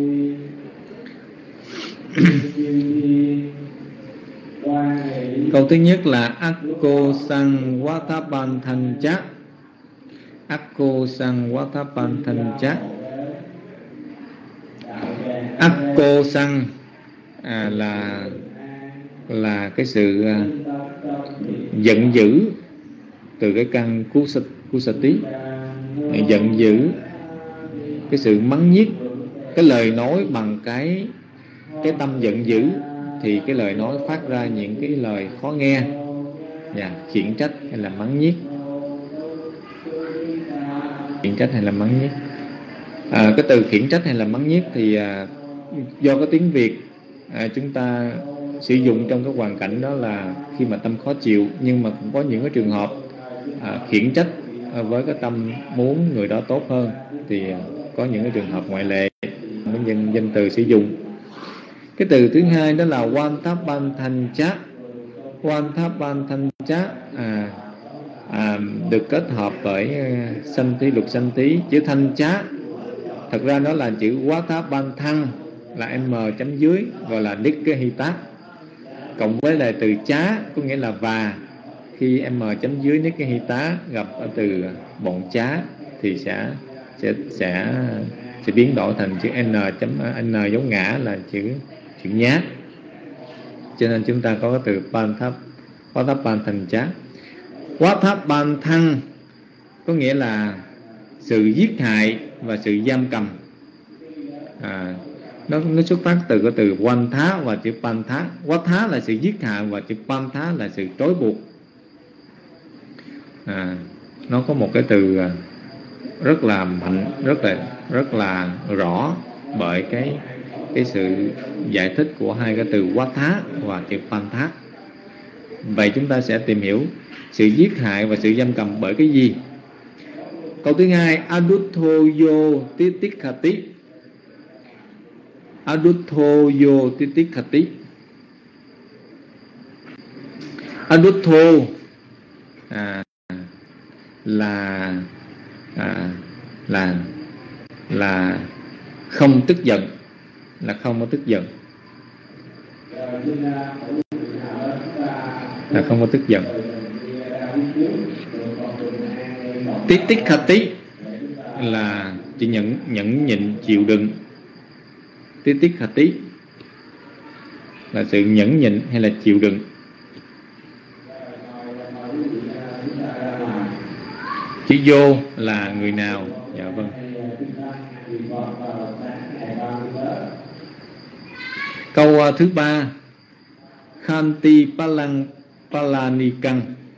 Câu thứ nhất là Akko sang Watapan Thanh Chá. Akko sang Watapan Thanh Chá. Akko sang à, là là cái sự à, giận dữ từ cái căn kusati, giận dữ, cái sự mắng nhiếc, cái lời nói bằng cái cái tâm giận dữ thì cái lời nói phát ra những cái lời khó nghe, và khiển trách hay là mắng nhiếc, khiển trách hay là mắng nhiếc. À, cái từ khiển trách hay là mắng nhiếc thì à, do cái tiếng Việt à, chúng ta sử dụng trong cái hoàn cảnh đó là khi mà tâm khó chịu, nhưng mà cũng có những cái trường hợp à, khiển trách à, với cái tâm muốn người đó tốt hơn, thì à, có những cái trường hợp ngoại lệ mới danh, danh từ sử dụng. Cái từ thứ hai đó là Watapantancha. Watapantancha à, à, được kết hợp bởi uh, sanh tí, lục sanh tí, chữ thanh chá. Thật ra nó là chữ Watapantan là m chấm dưới, gọi là Nikkahita, cộng với lại từ chá có nghĩa là và. Khi m chấm dưới Nikkahita gặp ở từ bọn chá thì sẽ sẽ sẽ sẽ biến đổi thành chữ n chấm n giống ngã là chữ chữ nhá. Cho nên chúng ta có cái từ Panthap Watapantancha. Watapantan có nghĩa là sự giết hại và sự giam cầm. À, nó, nó xuất phát từ cái từ Wantha và chữ Pantha. Wantha là sự giết hại và chữ Pantha là sự trói buộc. À, nó có một cái từ rất là mạnh, rất là rất là rõ bởi cái cái sự giải thích của hai cái từ Wantha và chữ Pantha. Vậy chúng ta sẽ tìm hiểu sự giết hại và sự giam cầm bởi cái gì. Câu thứ hai, Aduthoyo Titikhati. Aduthoyo Titikhati. Adutho à, là à, là là không tức giận, là không có tức giận, là không có tức giận. Tí tích khả tí là chỉ nhẫn nhẫn nhịn chịu đựng. Tí tích khả tí là sự nhẫn nhịn hay là chịu đựng. Chữ vô là người nào? Dạ vâng. Câu thứ ba, Khanti palang palanikang.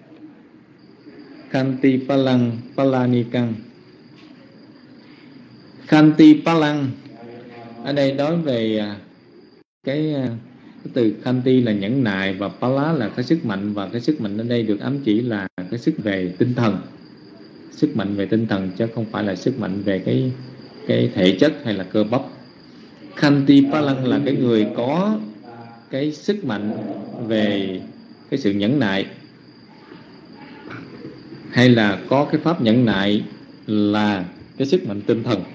Khanti palang palanikang. Khanti palang ở đây nói về cái, cái từ Khanti là nhẫn nại, và Pala là cái sức mạnh, và cái sức mạnh ở đây được ám chỉ là cái sức về tinh thần, sức mạnh về tinh thần chứ không phải là sức mạnh về cái cái thể chất hay là cơ bắp. Khanti palang là cái người có cái sức mạnh về cái sự nhẫn nại, hay là có cái pháp nhẫn nại là cái sức mạnh tinh thần.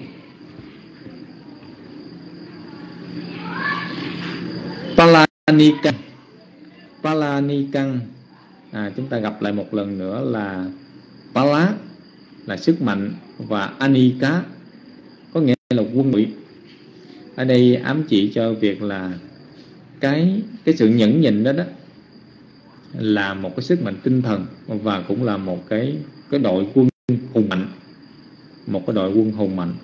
Palanikang, Palanikang à, chúng ta gặp lại một lần nữa là Pala là sức mạnh, và Anika có nghĩa là quân đội. Ở đây ám chỉ cho việc là cái cái sự nhẫn nhịn đó đó là một cái sức mạnh tinh thần, và cũng là một cái cái đội quân hùng mạnh, một cái đội quân hùng mạnh.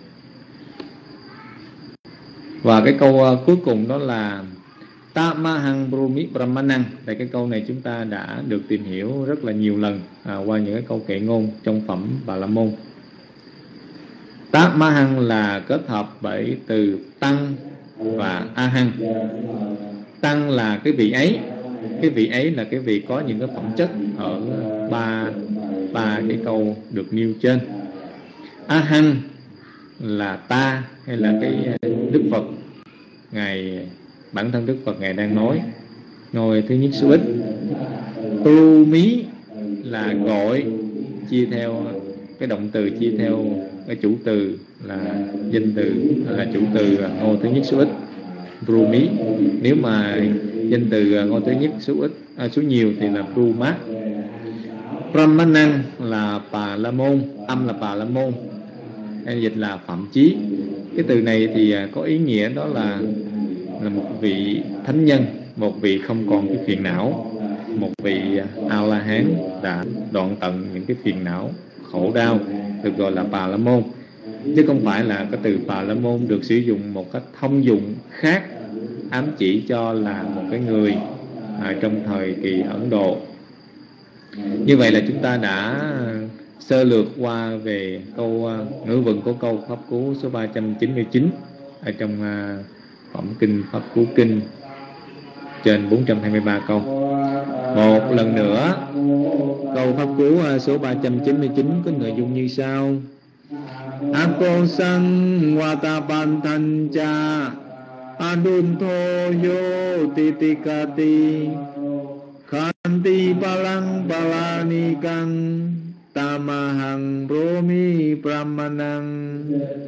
Và cái câu cuối cùng đó là Tamahang Brumi Brahmanang. Tại cái câu này chúng ta đã được tìm hiểu rất là nhiều lần à, qua những cái câu kệ ngôn trong phẩm Bà La Môn. Tamahang là kết hợp bởi từ tăng và ahang. Tăng là cái vị ấy, cái vị ấy là cái vị có những cái phẩm chất ở ba ba cái câu được nêu trên. Ahang là ta, hay là cái Đức Phật, ngài bản thân Đức Phật ngài đang nói, ngôi thứ nhất số ít. Brumi là gọi, chia theo cái động từ, chia theo cái chủ từ là danh từ, là chủ từ ngôi thứ nhất số ít. Brumi, nếu mà danh từ ngôi thứ nhất số ít à, số nhiều thì là Bruma. Brahmanang là Bà La Môn, âm là Bà La Môn, hay dịch là phạm chí. Cái từ này thì có ý nghĩa đó là là một vị thánh nhân, một vị không còn cái phiền não, một vị A-la-hán đã đoạn tận những cái phiền não, khổ đau, được gọi là Bà La Môn. Chứ không phải là cái từ Bà La Môn được sử dụng một cách thông dụng khác, ám chỉ cho là một cái người à, trong thời kỳ Ấn Độ. Như vậy là chúng ta đã sơ lược qua về câu uh, ngữ vận của câu Pháp Cú số ba trăm chín mươi chín ở trong uh, phẩm kinh Pháp Cú Kinh trên bốn trăm hai mươi ba câu. Một lần nữa, câu Pháp Cú uh, số ba trăm chín mươi chín có nội dung như sau: Ako sang watapantan cha adunto yo titikati Khanti palang palanikang tamahang romi brahmanang.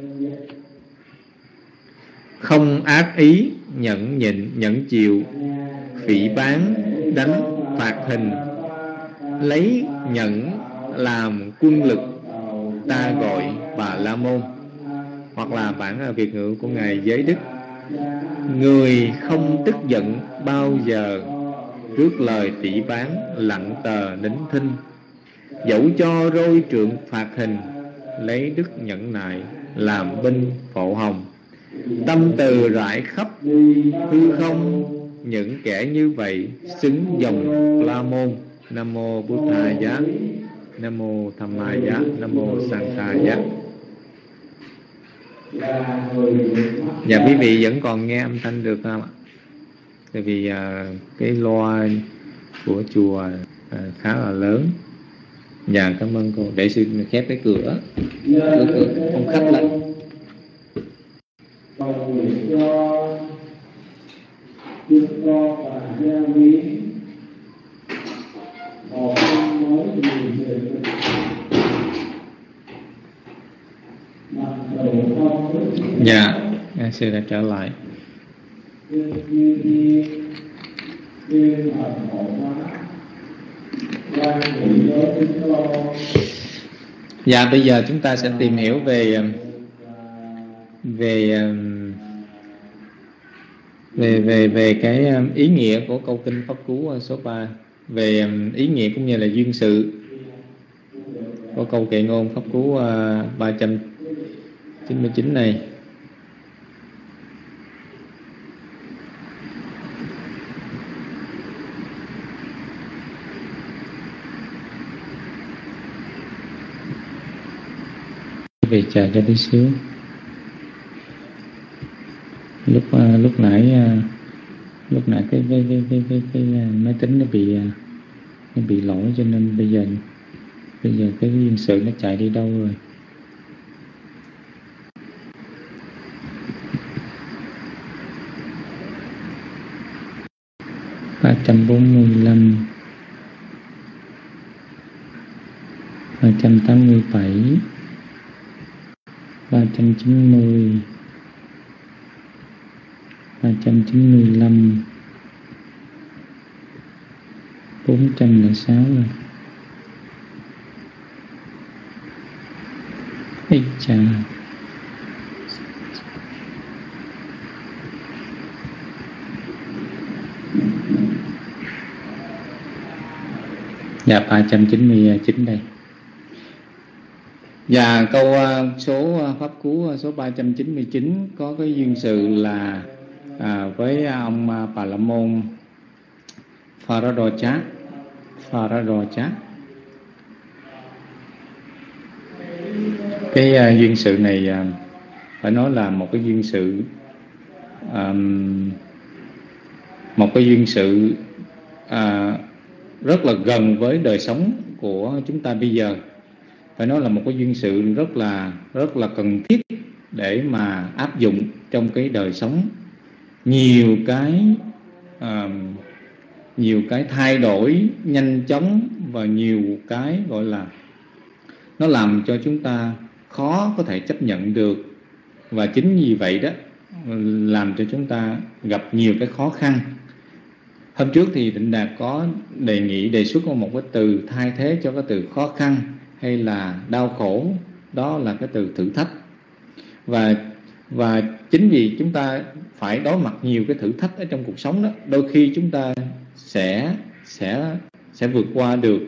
Không ác ý, nhẫn nhịn, nhẫn chịu, phỉ báng, đánh, phạt hình, lấy nhẫn làm quân lực, ta gọi Bà La Môn. Hoặc là bản Việt ngữ của ngài Giới Đức: người không tức giận bao giờ, trước lời tỉ bán lặng tờ nín thinh, dẫu cho roi trượng phạt hình, lấy đức nhẫn nại làm binh phộ hồng. Tâm từ rải khắp hư không, những kẻ như vậy xứng dòng La Môn. Nam mô Bụt Thầy Giá, Nam mô Tham Ma Giá, Nam mô Sang Kha Giá. Dạ, quý vị vẫn còn nghe âm thanh được không ạ? Tại vì uh, cái loa của chùa uh, khá là lớn. Dạ, cảm ơn cô. Để sư khép cái cửa, cửa, cửa không khách lại. Hãy subscribe cho kênh Ghiền Mì Gõ để không bỏ lỡ những video hấp dẫn. Dạ, yeah, sư đã trở lại. Dạ, bây giờ chúng ta sẽ tìm hiểu về về về về về cái ý nghĩa của câu kinh Pháp Cú số ba, về ý nghĩa cũng như là duyên sự của câu kệ ngôn Pháp Cú ba trăm chín mươi chín này. Về chờ cho tí xíu. Lúc lúc nãy lúc nãy cái cái cái cái cái, cái, cái máy tính nó bị nó bị lỗi, cho nên bây giờ bây giờ cái duyên sự nó chạy đi đâu rồi? ba trăm bốn mươi lăm, ba trăm tám mươi bảy, ba trăm chín mươi, ba trăm chín mươi lăm, bốn trăm lẻ sáu rồi. Ây chà. Dạ, ba trăm chín mươi chín đây. Và câu số Pháp Cú số ba trăm chín mươi chín có cái duyên sự là à, với ông Bà La Môn Pharadocha. Pharadocha. Cái uh, duyên sự này uh, phải nói là một cái duyên sự um, một cái duyên sự uh, rất là gần với đời sống của chúng ta bây giờ. Phải nói là một cái duyên sự rất là rất là cần thiết để mà áp dụng trong cái đời sống. Nhiều cái uh, nhiều cái thay đổi nhanh chóng và nhiều cái gọi là nó làm cho chúng ta khó có thể chấp nhận được, và chính vì vậy đó làm cho chúng ta gặp nhiều cái khó khăn. Hôm trước thì Tịnh Đạt có đề nghị đề xuất một cái từ thay thế cho cái từ khó khăn hay là đau khổ, đó là cái từ thử thách. Và và chính vì chúng ta phải đối mặt nhiều cái thử thách ở trong cuộc sống đó, đôi khi chúng ta sẽ sẽ sẽ vượt qua được.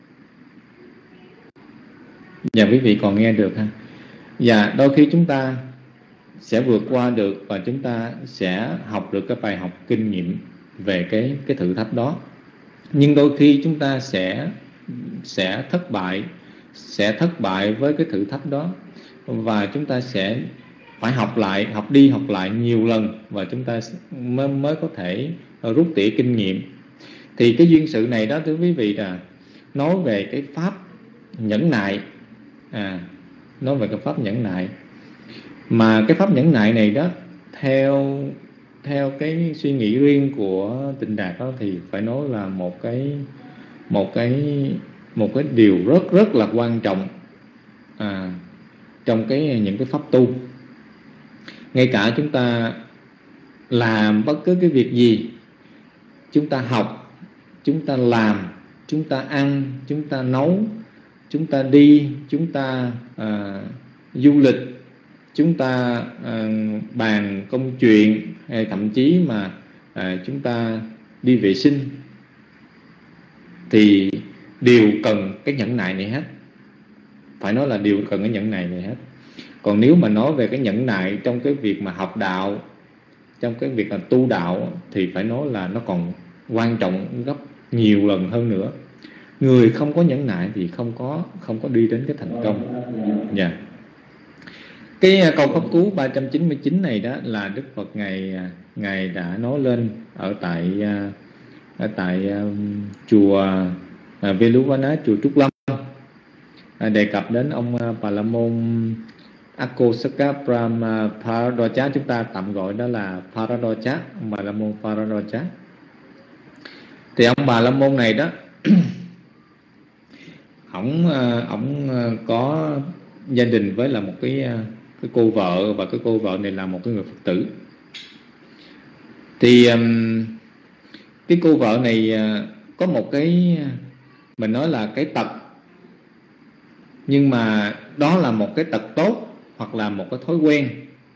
Và quý vị còn nghe được ha? Và đôi khi chúng ta sẽ vượt qua được và chúng ta sẽ học được cái bài học kinh nghiệm về cái cái thử thách đó. Nhưng đôi khi chúng ta sẽ sẽ thất bại, sẽ thất bại với cái thử thách đó, và chúng ta sẽ phải học lại, học đi học lại nhiều lần, và chúng ta mới, mới có thể rút tỉa kinh nghiệm. Thì cái duyên sự này đó thưa quý vị là nói về cái pháp nhẫn nại, à, nói về cái pháp nhẫn nại. Mà cái pháp nhẫn nại này đó, theo theo cái suy nghĩ riêng của Tịnh Đạt đó, thì phải nói là một cái một cái một cái điều rất rất là quan trọng à, trong cái những cái pháp tu. Ngay cả chúng ta làm bất cứ cái việc gì, chúng ta học, chúng ta làm, chúng ta ăn, chúng ta nấu, chúng ta đi, chúng ta à, du lịch, chúng ta à, bàn công chuyện, hay thậm chí mà à, chúng ta đi vệ sinh, thì đều cần cái nhẫn nại này hết. Phải nói là đều cần cái nhẫn nại này hết. Còn nếu mà nói về cái nhẫn nại trong cái việc mà học đạo, trong cái việc là tu đạo, thì phải nói là nó còn quan trọng gấp nhiều lần hơn nữa. Người không có nhẫn nại thì không có không có đi đến cái thành công. Dạ. Yeah. Cái câu Pháp Cú ba trăm chín mươi chín này đó là Đức Phật ngài ngài đã nói lên ở tại ở tại um, chùa uh, Veluvana, chùa Trúc Lâm, uh, đề cập đến ông uh, Bà La Môn Akosaka Brahma Pharadocha, chúng ta tạm gọi đó là Pharadocha, ông Bà La Môn Pharadocha. Thì ông Bà La Môn này đó ổng ổng có gia đình với là một cái cái cô vợ, và cái cô vợ này là một cái người Phật tử. Thì um, cái cô vợ này uh, có một cái, mình nói là cái tật, nhưng mà đó là một cái tật tốt hoặc là một cái thói quen,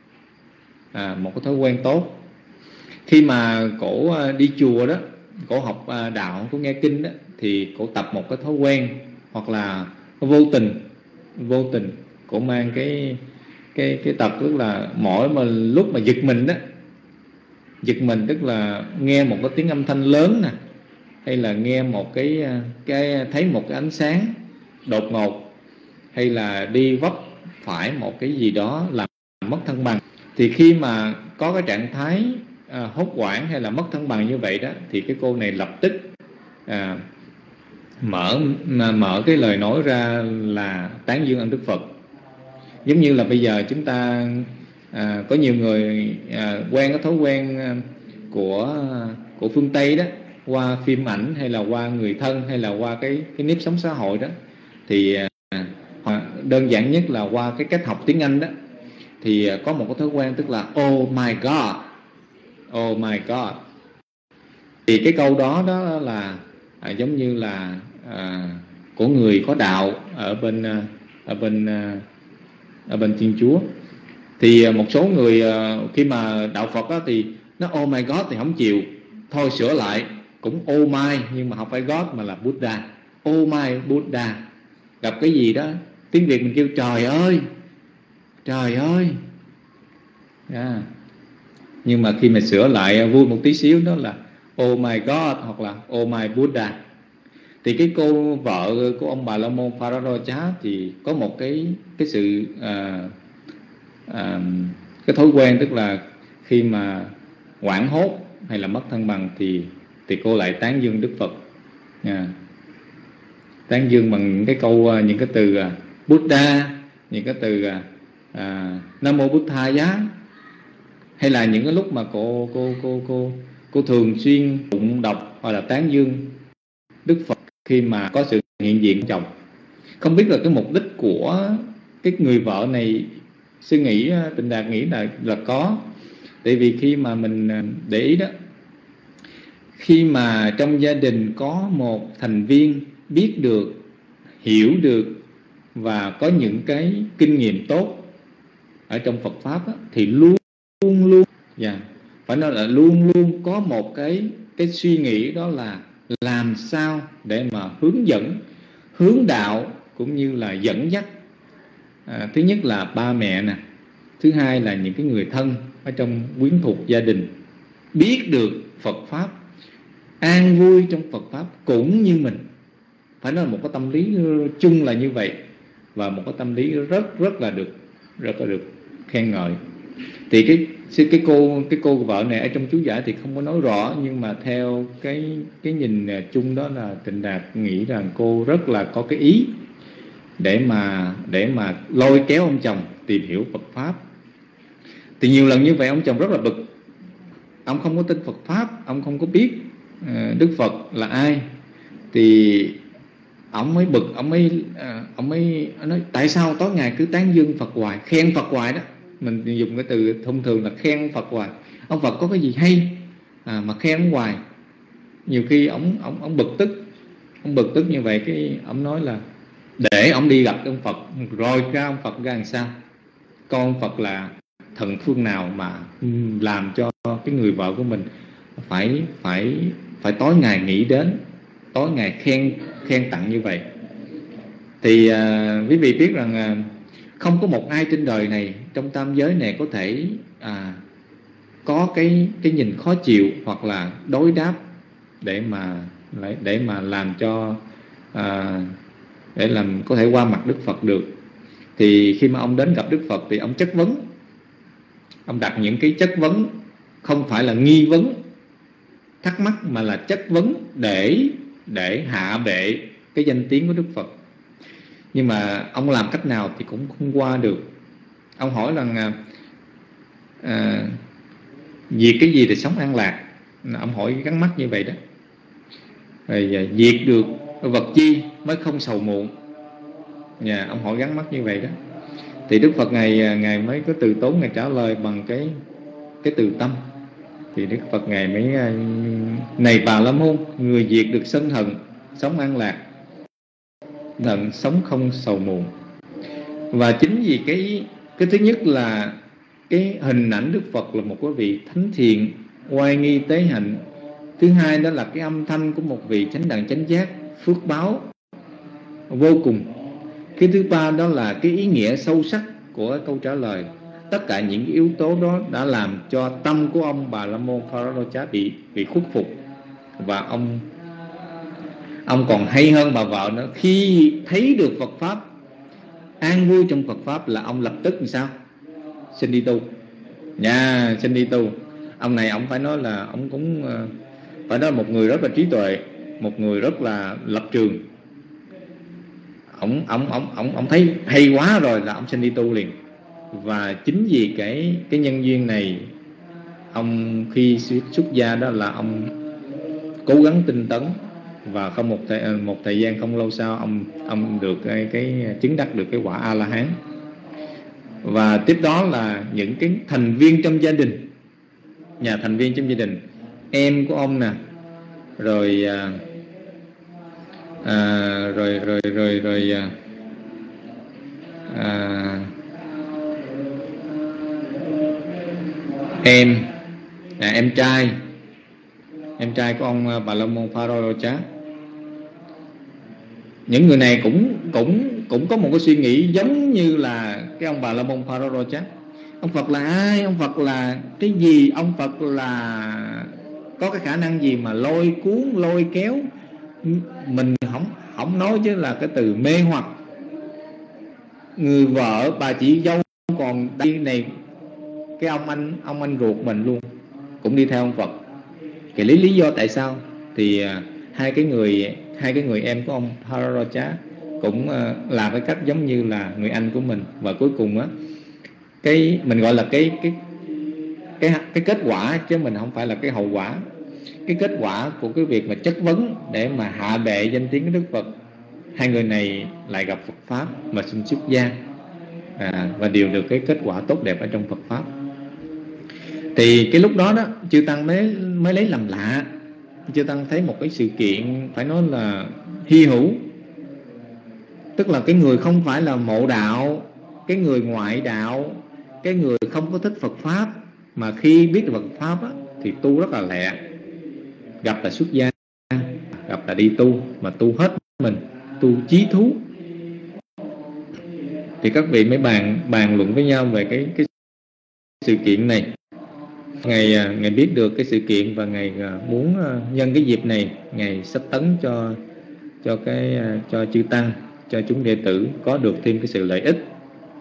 à, một cái thói quen tốt. Khi mà cổ đi chùa đó, cổ học đạo, cổ nghe kinh đó, thì cổ tập một cái thói quen, hoặc là vô tình vô tình cổ mang cái cái cái tật, tức là mỗi mà lúc mà giật mình đó, giật mình tức là nghe một cái tiếng âm thanh lớn nè, hay là nghe một cái cái thấy một cái ánh sáng đột ngột, hay là đi vấp phải một cái gì đó làm mất thăng bằng, thì khi mà có cái trạng thái à, hốt hoảng hay là mất thăng bằng như vậy đó, thì cái cô này lập tức à, mở mà mở cái lời nói ra là tán dương ơn Đức Phật. Giống như là bây giờ chúng ta à, có nhiều người à, quen cái thói quen của của phương Tây đó, qua phim ảnh hay là qua người thân hay là qua cái cái nếp sống xã hội đó, thì à, đơn giản nhất là qua cái cách học tiếng Anh đó, thì có một cái thói quen tức là oh my god, oh my god. Thì cái câu đó đó là à, giống như là à, của người có đạo ở bên ở bên ở bên Thiên Chúa. Thì một số người khi mà đạo Phật đó, thì nó oh my god thì không chịu, thôi sửa lại cũng oh my, nhưng mà không phải God mà là Buddha. Oh my Buddha. Gặp cái gì đó tiếng Việt mình kêu trời ơi, trời ơi, yeah. Nhưng mà khi mà sửa lại vui một tí xíu đó là oh my God hoặc là oh my Buddha. Thì cái cô vợ của ông Bà La Môn Pharojacha thì có một cái cái sự à, à, cái thói quen, tức là khi mà hoảng hốt hay là mất thăng bằng thì thì cô lại tán dương Đức Phật, yeah. Tán dương bằng những cái câu, những cái từ Buddha, những cái từ à, Nam Mô Buddhaya, hay là những cái lúc mà cô cô cô cô cô thường xuyên tụng đọc hoặc là tán dương Đức Phật khi mà có sự hiện diện của chồng. Không biết là cái mục đích của cái người vợ này, suy nghĩ Tịnh Đạt nghĩ là là có. Tại vì khi mà mình để ý đó, khi mà trong gia đình có một thành viên biết được, hiểu được và có những cái kinh nghiệm tốt ở trong Phật Pháp đó, thì luôn luôn yeah, phải nói là luôn luôn có một cái cái suy nghĩ, đó là làm sao để mà hướng dẫn, hướng đạo cũng như là dẫn dắt. À, thứ nhất là ba mẹ nè, thứ hai là những cái người thân ở trong quyến thuộc gia đình biết được Phật Pháp, an vui trong Phật Pháp cũng như mình. Phải nói là một cái tâm lý chung là như vậy, và một cái tâm lý rất rất là được rất là được khen ngợi. Thì cái cái cô cái cô vợ này ở trong chú giải thì không có nói rõ, nhưng mà theo cái cái nhìn chung đó là Tịnh Đạt nghĩ rằng cô rất là có cái ý để mà để mà lôi kéo ông chồng tìm hiểu Phật Pháp. Thì nhiều lần như vậy ông chồng rất là bực, ông không có tin Phật Pháp, ông không có biết uh, Đức Phật là ai. Thì ông mới bực, ông mới uh, ông mới nói tại sao tối ngày cứ tán dương Phật hoài, khen Phật hoài đó. Mình dùng cái từ thông thường là khen Phật hoài. Ông Phật có cái gì hay à, mà khen ông hoài. Nhiều khi ông ông ông bực tức, ông bực tức như vậy, cái ông nói là để ông đi gặp ông Phật, rồi ra ông Phật ra làm sao? Con Phật là thần phương nào mà làm cho cái người vợ của mình phải phải phải tối ngày nghĩ đến, tối ngày khen khen tặng như vậy. Thì à, quý vị biết rằng à, không có một ai trên đời này, trong tam giới này có thể à, có cái cái nhìn khó chịu hoặc là đối đáp để mà để mà làm cho à, để làm có thể qua mặt Đức Phật được. Thì khi mà ông đến gặp Đức Phật thì ông chất vấn, ông đặt những cái chất vấn không phải là nghi vấn, thắc mắc, mà là chất vấn để để hạ bệ cái danh tiếng của Đức Phật. Nhưng mà ông làm cách nào thì cũng không qua được. Ông hỏi rằng à, diệt cái gì thì sống an lạc. Ông hỏi gắn mắt như vậy đó. Rồi diệt được vật chi mới không sầu muộn. Nhà ông hỏi gắn mắt như vậy đó. Thì Đức Phật ngài ngài mới có từ tốn, ngài trả lời bằng cái cái từ tâm. Thì Đức Phật ngài mới: này Bà La Môn, người diệt được sân hận, sống an lạc, hận sống không sầu muộn. Và chính vì cái cái thứ nhất là cái hình ảnh Đức Phật là một cái vị thánh thiện, oai nghi tế hạnh. Thứ hai đó là cái âm thanh của một vị chánh đẳng chánh giác, phước báo vô cùng. Cái thứ ba đó là cái ý nghĩa sâu sắc của câu trả lời. Tất cả những cái yếu tố đó đã làm cho tâm của ông Bà La Môn Pharocha bị bị khuất phục. Và ông ông còn hay hơn bà vợ nữa. Khi thấy được Phật Pháp, an vui trong Phật Pháp, là ông lập tức làm sao? Xin đi tu. Nha, yeah, xin đi tu. Ông này ông phải nói là ông cũng phải nói là một người rất là trí tuệ, một người rất là lập trường. Ông ông ông ông ông thấy hay quá rồi là ông xin đi tu liền. Và chính vì cái cái nhân duyên này, ông khi xuất gia đó là ông cố gắng tinh tấn, và không một thời, một thời gian không lâu sau ông ông được cái, cái chứng đắc được cái quả A La Hán. Và tiếp đó là những cái thành viên trong gia đình, nhà thành viên trong gia đình, em của ông nè, rồi à, à, rồi rồi rồi rồi à, em à, em trai em trai của ông Bà La Môn Pharocha. Những người này cũng cũng cũng có một cái suy nghĩ giống như là cái ông Bà La Môn Pharocha. Ông Phật là ai? Ông Phật là cái gì? Ông Phật là có cái khả năng gì mà lôi cuốn, lôi kéo mình? Không không nói chứ là cái từ mê hoặc. Người vợ, bà chị dâu còn đây này, cái ông anh ông anh ruột mình luôn cũng đi theo ông Phật. Cái lý lý do tại sao? Thì uh, hai cái người hai cái người em của ông Pharocha cũng uh, làm cái cách giống như là người anh của mình. Và cuối cùng á, cái mình gọi là cái cái cái cái kết quả, chứ mình không phải là cái hậu quả. Cái kết quả của cái việc mà chất vấn để mà hạ bệ danh tiếng của Đức Phật, hai người này lại gặp Phật Pháp mà xin xuất gia, à, và đều được cái kết quả tốt đẹp ở trong Phật Pháp. Thì cái lúc đó đó, chư Tăng mới mới lấy làm lạ. Chư Tăng thấy một cái sự kiện phải nói là hy hữu. Tức là cái người không phải là mộ đạo, cái người ngoại đạo, cái người không có thích Phật Pháp, mà khi biết được Phật Pháp á, thì tu rất là lẹ. Gặp là xuất gia, gặp là đi tu, mà tu hết mình, tu chí thú. Thì các vị mới bàn bàn luận với nhau về cái cái sự kiện này. Ngài ngài biết được cái sự kiện và ngài muốn nhân cái dịp này, ngài sách tấn cho cho cái cho chư tăng, cho chúng đệ tử có được thêm cái sự lợi ích.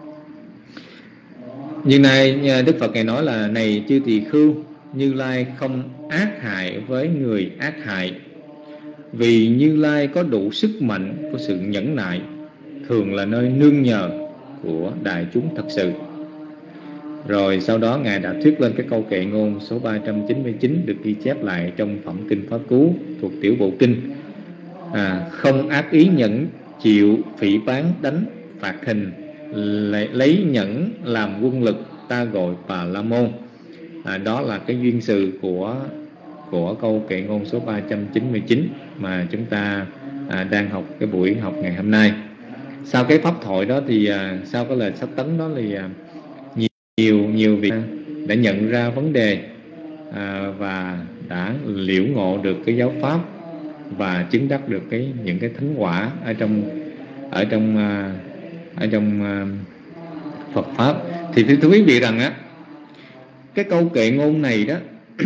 Như này Đức Phật ngài nói là: này chư tỳ khưu, Như Lai không ác hại với người ác hại, vì Như Lai có đủ sức mạnh của sự nhẫn nại, thường là nơi nương nhờ của đại chúng thật sự. Rồi sau đó ngài đã thuyết lên cái câu kệ ngôn số ba trăm chín mươi chín được ghi chép lại trong phẩm kinh Pháp Cú thuộc tiểu bộ kinh. À, không ác ý nhẫn, chịu phỉ báng đánh phạt hình, lấy nhẫn làm quân lực, ta gọi Bà La Môn. À, đó là cái duyên sự của của câu kệ ngôn số ba trăm chín mươi chín mà chúng ta à, đang học cái buổi học ngày hôm nay. Sau cái pháp thoại đó thì à, sau cái lời sách tấn đó thì à, nhiều nhiều vị đã nhận ra vấn đề à, và đã liễu ngộ được cái giáo pháp và chứng đắc được cái những cái thánh quả ở trong ở trong à, ở trong à, Phật pháp. Thì thưa quý vị rằng á, cái câu kệ ngôn này đó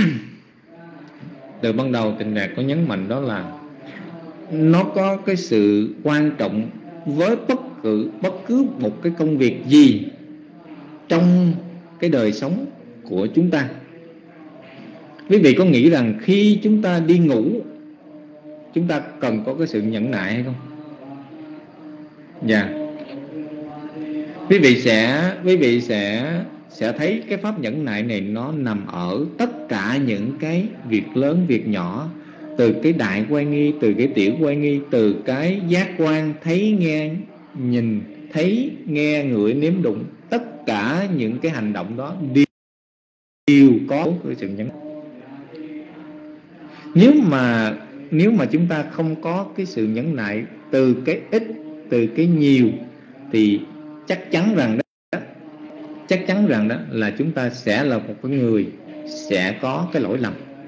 từ ban đầu Tịnh Đạt có nhấn mạnh đó là nó có cái sự quan trọng với bất cứ bất cứ một cái công việc gì trong cái đời sống của chúng ta. Quý vị có nghĩ rằng khi chúng ta đi ngủ, chúng ta cần có cái sự nhẫn nại hay không? Dạ. Yeah. Quý vị sẽ quý vị sẽ sẽ thấy cái pháp nhẫn nại này nó nằm ở tất cả những cái việc lớn, việc nhỏ, từ cái đại quan nghi, từ cái tiểu quan nghi, từ cái giác quan thấy nghe nhìn, thấy nghe ngửi nếm đụng, tất cả những cái hành động đó đều có cái sự nhẫn. Nếu mà nếu mà chúng ta không có cái sự nhẫn nại từ cái ít, từ cái nhiều, thì chắc chắn rằng đó, chắc chắn rằng đó là chúng ta sẽ là một cái người sẽ có cái lỗi lầm.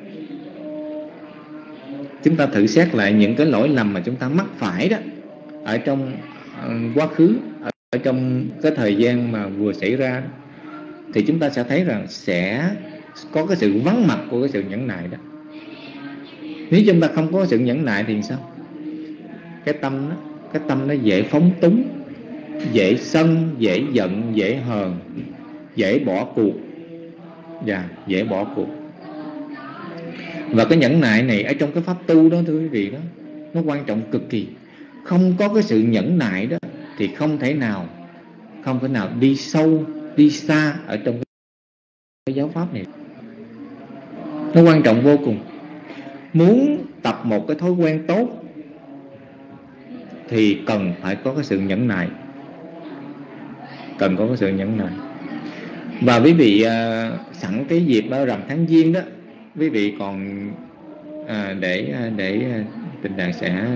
Chúng ta thử xét lại những cái lỗi lầm mà chúng ta mắc phải đó ở trong uh, quá khứ, ở trong cái thời gian mà vừa xảy ra đó, thì chúng ta sẽ thấy rằng sẽ có cái sự vắng mặt của cái sự nhẫn nại đó. Nếu chúng ta không có sự nhẫn nại thì sao? Cái tâm đó, cái tâm nó dễ phóng túng, dễ sân, dễ giận, dễ hờn, dễ bỏ cuộc. Dạ, yeah, dễ bỏ cuộc. Và cái nhẫn nại này ở trong cái pháp tu đó thưa quý vị đó, nó quan trọng cực kỳ. Không có cái sự nhẫn nại đó thì không thể nào Không thể nào đi sâu, đi xa ở trong cái giáo pháp này. Nó quan trọng vô cùng. Muốn tập một cái thói quen tốt thì cần phải có cái sự nhẫn nại. Cần có cái sự nhẫn nại. Và quý vị à, sẵn cái dịp ở rằm tháng Giêng đó, quý vị còn à, để để Tịnh Đạt sẽ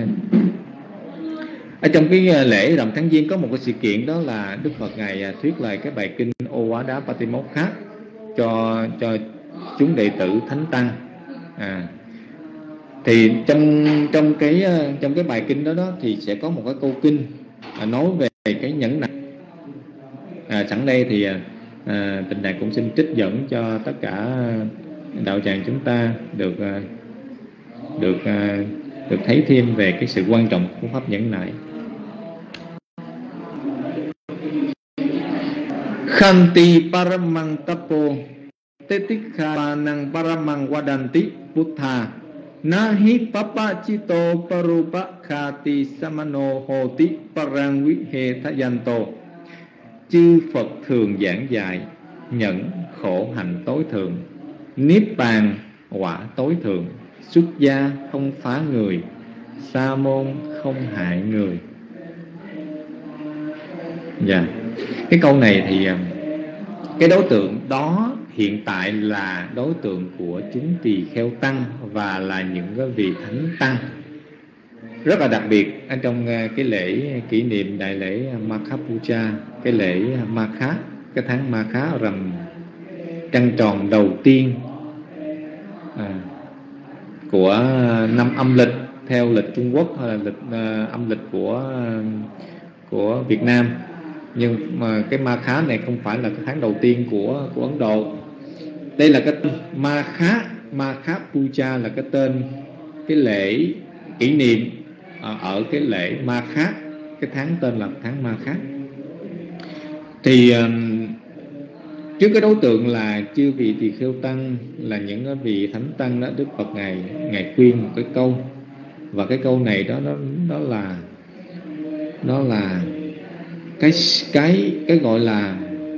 ở trong cái lễ rằm tháng Giêng có một cái sự kiện, đó là Đức Phật ngài thuyết lời cái bài kinh Ô Quá Đá Patimokkha cho cho chúng đệ tử thánh tăng. À, thì trong trong cái trong cái bài kinh đó đó thì sẽ có một cái câu kinh à, nói về cái nhẫn nại. À, sẵn đây thì à, Tịnh Đạt cũng xin trích dẫn cho tất cả đạo tràng chúng ta được được được thấy thêm về cái sự quan trọng của pháp nhẫn nại. Khanti paramang tapo tetikhanang paramang wadanti buddha nahi papachito parupa khati samano hoti parang vihe thayanto. Chư Phật thường giảng dạy nhẫn khổ hạnh tối thượng, niết bàn quả tối thượng, xuất gia không phá người, sa môn không hại người. Dạ, yeah. Cái câu này thì cái đối tượng đó hiện tại là đối tượng của chúng tỳ kheo tăng và là những cái vị thánh tăng. Rất là đặc biệt ở trong cái lễ kỷ niệm đại lễ Makha Puja, cái lễ Makha, cái tháng Makha rằm trăng tròn đầu tiên à, của năm âm lịch theo lịch Trung Quốc hay là lịch uh, âm lịch của uh, của Việt Nam. Nhưng mà cái Makha này không phải là cái tháng đầu tiên của của Ấn Độ. Đây là cái Makha, Makha Puja là cái tên cái lễ kỷ niệm ở, ở cái lễ Makha, cái tháng tên là tháng Makha. Thì um, trước cái đối tượng là chư vị tỳ kheo tăng, là những vị thánh tăng đó, Đức Phật ngài ngài khuyên một cái câu, và cái câu này đó nó đó là nó là cái cái cái gọi là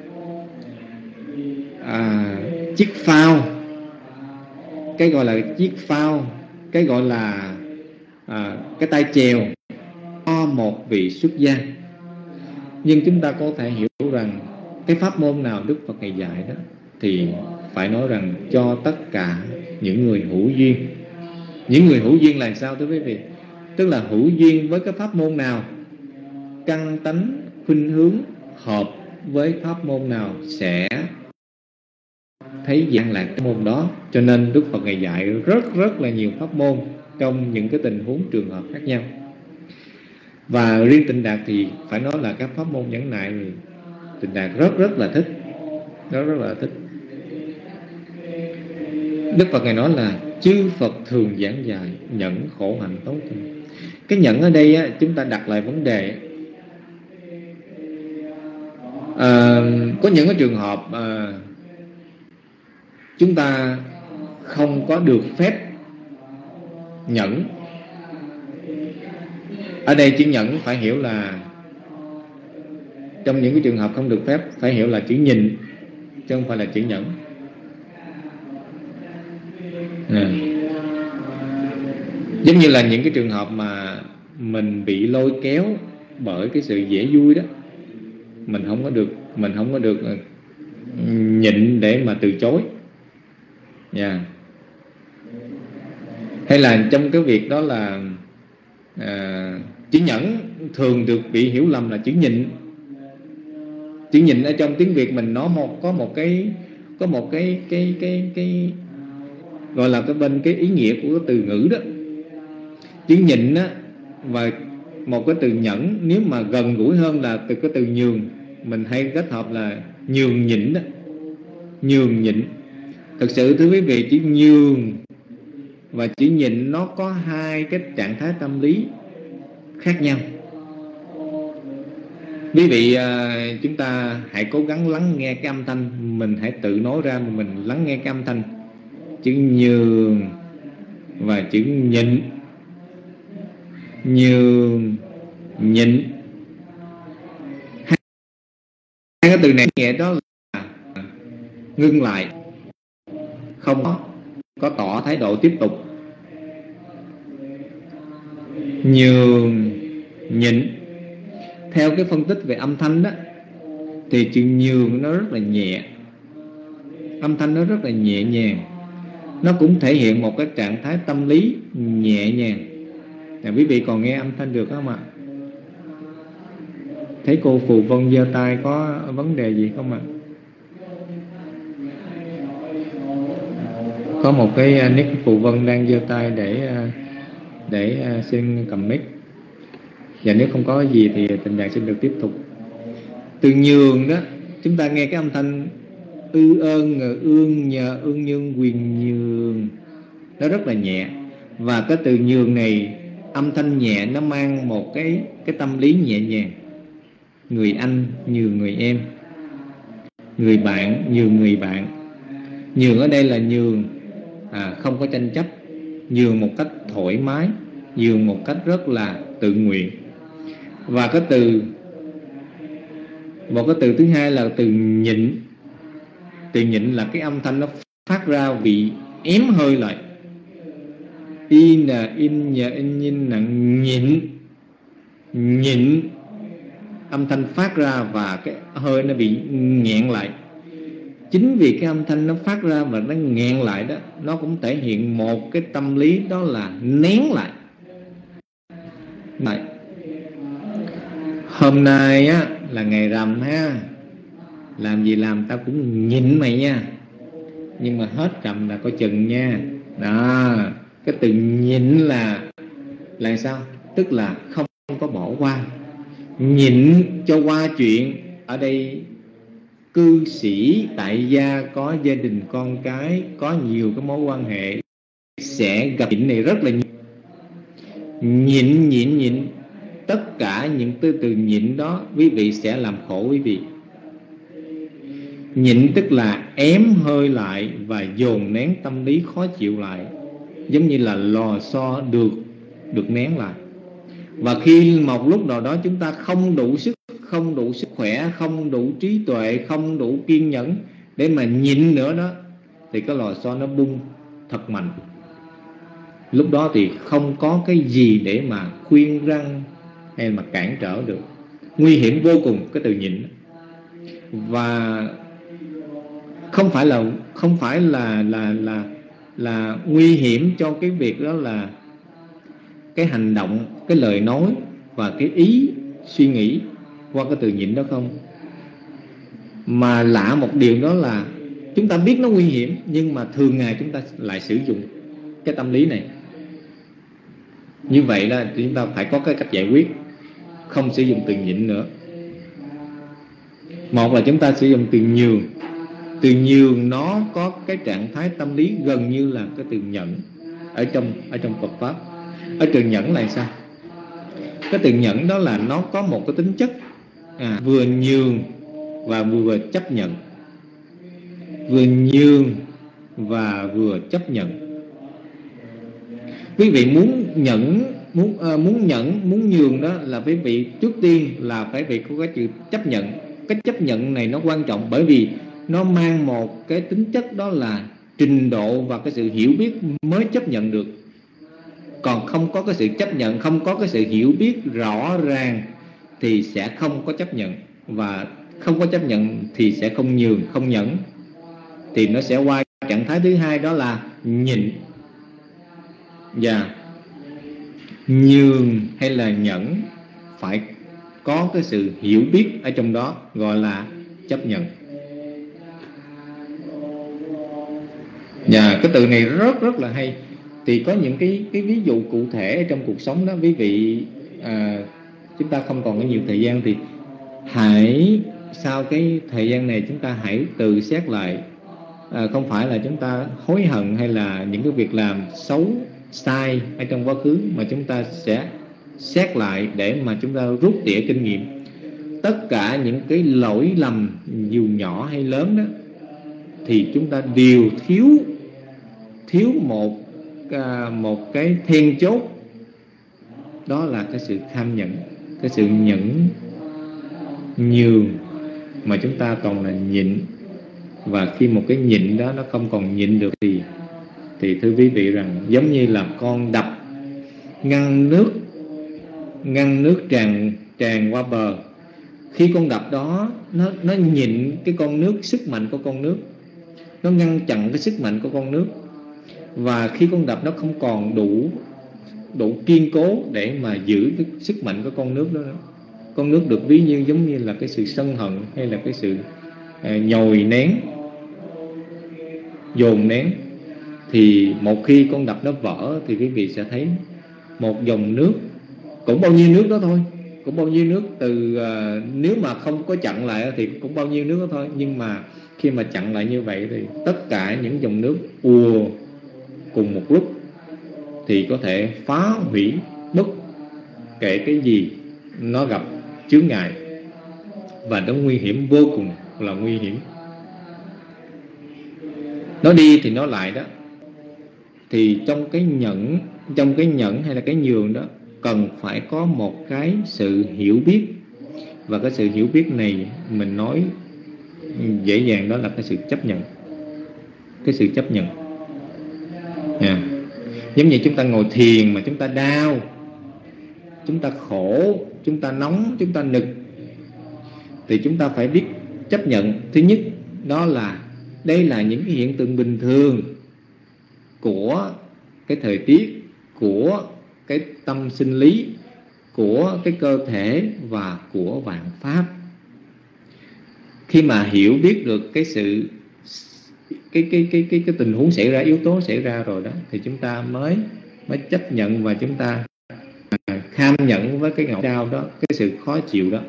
à, chiếc phao, cái gọi là chiếc phao, cái gọi là à, cái tay chèo cho một vị xuất gia. Nhưng chúng ta có thể hiểu rằng cái pháp môn nào Đức Phật ngài dạy đó thì phải nói rằng cho tất cả những người hữu duyên. Những người hữu duyên là sao thưa quý vị? Tức là hữu duyên với cái pháp môn nào, căn tánh khuynh hướng hợp với pháp môn nào sẽ thấy dạng lạc cái môn đó. Cho nên Đức Phật ngài dạy rất rất là nhiều pháp môn trong những cái tình huống trường hợp khác nhau. Và riêng Tịnh Đạt thì phải nói là các pháp môn nhẫn nại thì Tịnh Đạt rất rất là thích, rất rất là thích. Đức Phật ngài nói là chư Phật thường giảng dạy nhẫn khổ hạnh tối thượng. Cái nhẫn ở đây á, chúng ta đặt lại vấn đề à, có những cái trường hợp à, chúng ta không có được phép nhẫn. Ở đây chữ nhẫn phải hiểu là trong những cái trường hợp không được phép phải hiểu là chữ nhìn, chứ không phải là chữ nhẫn. À, giống như là những cái trường hợp mà mình bị lôi kéo bởi cái sự dễ vui đó, mình không có được mình không có được nhịn để mà từ chối. Yeah. Hay là trong cái việc đó là à, chữ nhẫn thường được bị hiểu lầm là chữ nhịn. Chữ nhịn ở trong tiếng Việt mình nó một có một cái có một cái cái cái cái gọi là cái bên cái ý nghĩa của cái từ ngữ đó. Chữ nhịn á và một cái từ nhẫn nếu mà gần gũi hơn là từ cái từ nhường, mình hay kết hợp là nhường nhịn đó. Nhường nhịn. Thực sự thưa quý vị, chữ nhường và chữ nhịn nó có hai cái trạng thái tâm lý khác nhau. Quý vị à, chúng ta hãy cố gắng lắng nghe cái âm thanh, mình hãy tự nói ra mà mình lắng nghe cái âm thanh chữ nhường và chữ nhịn. Nhường, nhịn. Hai cái từ này nghĩa đó là ngưng lại, không có, có tỏ thái độ tiếp tục. Nhường, nhịn. Theo cái phân tích về âm thanh đó thì chữ nhường nó rất là nhẹ, âm thanh nó rất là nhẹ nhàng, nó cũng thể hiện một cái trạng thái tâm lý nhẹ nhàng. À, quý vị còn nghe âm thanh được không ạ? Thấy cô Phù Vân giơ tay, có vấn đề gì không ạ? Có một cái nick Phù Vân đang giơ tay để để xin cầm mic. Và nếu không có gì thì tình trạng xin được tiếp tục. Từ nhường đó, chúng ta nghe cái âm thanh ư ơn, ương, nhờ, ương nhương, quyền nhường, nó rất là nhẹ. Và cái từ nhường này, âm thanh nhẹ nó mang một cái cái tâm lý nhẹ nhàng. Người anh nhường người em, người bạn nhường người bạn. Nhường ở đây là nhường à, không có tranh chấp, nhường một cách thoải mái, nhường một cách rất là tự nguyện. Và cái từ một cái từ thứ hai là từ nhịn. Từ nhịn là cái âm thanh nó phát ra bị ém hơi lại. In là in, nhà in, nhìn là nhịn. Nhịn, âm thanh phát ra và cái hơi nó bị nghẹn lại. Chính vì cái âm thanh nó phát ra và nó nghẹn lại đó, nó cũng thể hiện một cái tâm lý đó là nén lại. Này, hôm nay á là ngày rằm ha, làm gì làm tao cũng nhịn mày nha, nhưng mà hết rằm là coi chừng nha. Đó, cái từ nhịn là là sao? Tức là không có bỏ qua, nhịn cho qua chuyện. Ở đây cư sĩ tại gia có gia đình con cái, có nhiều cái mối quan hệ, sẽ gặp nhịn này rất là nhiều. Nhịn, nhịn, nhịn. Tất cả những từ từ nhịn đó quý vị sẽ làm khổ quý vị. Nhịn tức là ém hơi lại và dồn nén tâm lý khó chịu lại, giống như là lò xo được được nén lại. Và khi một lúc nào đó chúng ta không đủ sức, không đủ sức khỏe, không đủ trí tuệ, không đủ kiên nhẫn để mà nhịn nữa đó, thì cái lò xo nó bung thật mạnh. Lúc đó thì không có cái gì để mà khuyên răn hay mà cản trở được. Nguy hiểm vô cùng cái từ nhịn. Và không phải là không phải là là là là nguy hiểm cho cái việc đó là cái hành động, cái lời nói và cái ý suy nghĩ qua cái từ nhịn đó không. Mà lạ một điều đó là chúng ta biết nó nguy hiểm, nhưng mà thường ngày chúng ta lại sử dụng cái tâm lý này. Như vậy là chúng ta phải có cái cách giải quyết, không sử dụng từ nhịn nữa. Một là chúng ta sử dụng từ nhường. Từ nhường nó có cái trạng thái tâm lý gần như là cái từ nhẫn ở trong ở trong Phật pháp. Ở từ nhẫn là sao? Cái từ nhẫn đó là nó có một cái tính chất à, vừa nhường và vừa chấp nhận. Vừa nhường và vừa chấp nhận. Quý vị muốn nhẫn, muốn uh, muốn nhẫn, muốn nhường đó là quý vị trước tiên là phải vị có cái chữ chấp nhận. Cái chấp nhận này nó quan trọng bởi vì nó mang một cái tính chất đó là trình độ và cái sự hiểu biết mới chấp nhận được. Còn không có cái sự chấp nhận, không có cái sự hiểu biết rõ ràng thì sẽ không có chấp nhận. Và không có chấp nhận thì sẽ không nhường, không nhẫn, thì nó sẽ qua trạng thái thứ hai, đó là nhịn. Và nhường hay là nhẫn phải có cái sự hiểu biết ở trong đó, gọi là chấp nhận. Và cái từ này rất rất là hay. Thì có những cái cái ví dụ cụ thể ở trong cuộc sống đó, quý vị à, chúng ta không còn có nhiều thời gian, thì hãy sau cái thời gian này chúng ta hãy tự xét lại. À, không phải là chúng ta hối hận hay là những cái việc làm xấu sai ở trong quá khứ, mà chúng ta sẽ xét lại để mà chúng ta rút tỉa kinh nghiệm. Tất cả những cái lỗi lầm dù nhỏ hay lớn đó thì chúng ta đều thiếu thiếu một à, một cái then chốt, đó là cái sự tham nhẫn, cái sự nhẫn nhường, mà chúng ta toàn là nhịn. Và khi một cái nhịn đó nó không còn nhịn được thì thì thưa quý vị rằng giống như là con đập ngăn nước ngăn nước tràn tràn qua bờ. Khi con đập đó nó nó nhịn cái con nước, sức mạnh của con nước, nó ngăn chặn cái sức mạnh của con nước. Và khi con đập nó không còn đủ đủ kiên cố để mà giữ cái sức mạnh của con nước đó nữa. Con nước được ví như giống như là cái sự sân hận hay là cái sự à, nhồi nén, dồn nén. Thì một khi con đập nó vỡ thì quý vị sẽ thấy một dòng nước, cũng bao nhiêu nước đó thôi, cũng bao nhiêu nước từ à, nếu mà không có chặn lại thì cũng bao nhiêu nước đó thôi. Nhưng mà khi mà chặn lại như vậy thì tất cả những dòng nước ùa cùng một lúc thì có thể phá hủy bất kể cái gì nó gặp chướng ngại, và nó nguy hiểm, vô cùng là nguy hiểm. Nó đi thì nó lại đó. Thì trong cái nhẫn, trong cái nhẫn hay là cái nhường đó cần phải có một cái sự hiểu biết. Và cái sự hiểu biết này mình nói dễ dàng, đó là cái sự chấp nhận. Cái sự chấp nhận à. Giống như chúng ta ngồi thiền mà chúng ta đau, chúng ta khổ, chúng ta nóng, chúng ta nực, thì chúng ta phải biết chấp nhận. Thứ nhất, đó là đây là những cái hiện tượng bình thường của cái thời tiết, của cái tâm sinh lý, của cái cơ thể và của vạn pháp. Khi mà hiểu biết được cái sự cái cái cái cái cái tình huống xảy ra, yếu tố xảy ra rồi đó, thì chúng ta mới mới chấp nhận và chúng ta kham nhận với cái nỗi đau đó, cái sự khó chịu đó.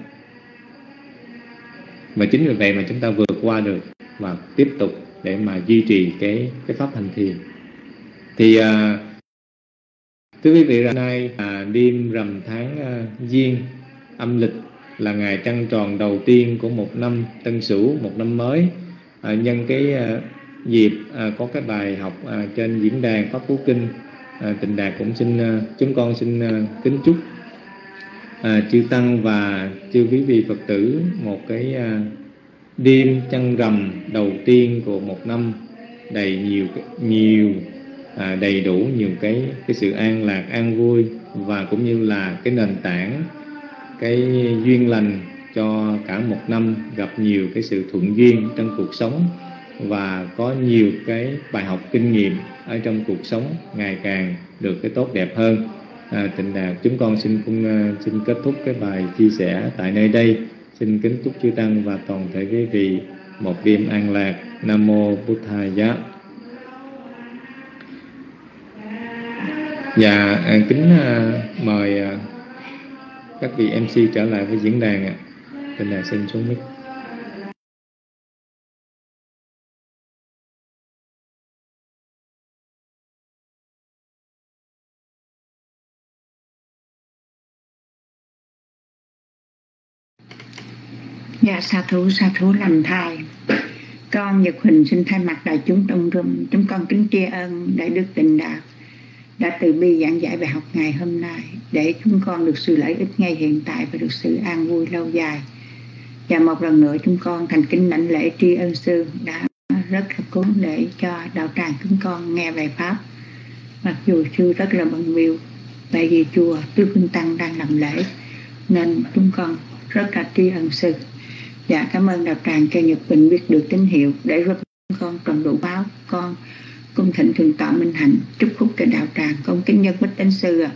Và chính vì vậy mà chúng ta vượt qua được và tiếp tục để mà duy trì cái cái pháp hành thiền. Thì à, thưa quý vị, hôm nay là đêm rằm tháng à, Giêng âm lịch, là ngày trăng tròn đầu tiên của một năm Tân Sửu, một năm mới. À, nhân cái à, dịp à, có cái bài học à, trên diễn đàn Pháp Cú Kinh, à, Tịnh Đạt cũng xin à, chúng con xin à, kính chúc à, chư tăng và chư quý vị Phật tử một cái à, đêm trăng rằm đầu tiên của một năm đầy nhiều nhiều à, đầy đủ nhiều cái cái sự an lạc, an vui, và cũng như là cái nền tảng, cái duyên lành cho cả một năm, gặp nhiều cái sự thuận duyên trong cuộc sống và có nhiều cái bài học kinh nghiệm ở trong cuộc sống ngày càng được cái tốt đẹp hơn. À, Tịnh Đạt chúng con xin cũng xin kết thúc cái bài chia sẻ tại nơi đây. Xin kính chúc chư tăng và toàn thể quý vị một đêm an lạc. Nam mô Bụt Thaya. Dạ, kính mời các vị em xê trở lại với diễn đàn ạ. Tịnh Đạt xin xuống mic. Dạ, sa thú, sa thú lành thai. Con Nhật Huỳnh xin thay mặt đại chúng trong room, chúng con kính tri ân Đại Đức Tịnh Đạt đã từ bi giảng giải bài học ngày hôm nay, để chúng con được sự lợi ích ngay hiện tại và được sự an vui lâu dài. Và một lần nữa chúng con thành kính lãnh lễ tri ân sư đã rất là cúng để cho đạo tràng chúng con nghe bài pháp, mặc dù sư rất là bận biểu tại vì chùa Tứ Phương Tăng đang làm lễ, nên chúng con rất là tri ân sư. Dạ cảm ơn đạo tràng cho Nhật Bình biết được tín hiệu để giúp con tròn đủ báo. Con cung thịnh thượng tọa Minh Hạnh chúc phúc cho đạo tràng. Con kính nhân bích Thánh sư ạ.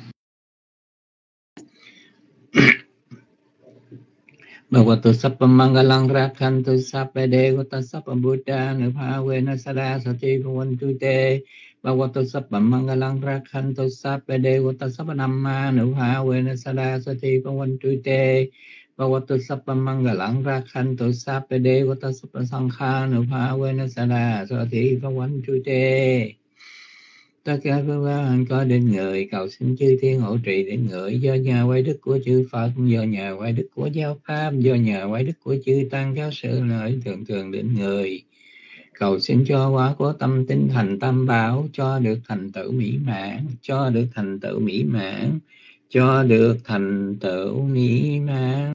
Bhagavato Sappa Mangalang Rakhantu Sappa Devata Sappa Buddha Nupavena Sada Sati Bhavantu Te. Bhagavato Sappa Mangalang Rakhantu Sappa Devata Sappa Namma Nupavena Sada Sati Bhavantu Te. Bhagavato Sappa Mangalang Rakhantu Sappa Devata Sappa Sankha Nupavena Sada Sati Bhavantu Te. Tất cả các bạn có đến người cầu xin chư thiên hộ trì đến người, do nhờ quay đức của chư Phật, do nhờ quay đức của giáo pháp, do nhờ quay đức của chư tăng giáo sự lợi thường thường đến người. Cầu xin cho quả của tâm tinh thành tam bảo, cho được thành tựu mỹ mãn, cho được thành tựu mỹ mãn, cho được thành tựu mỹ mãn.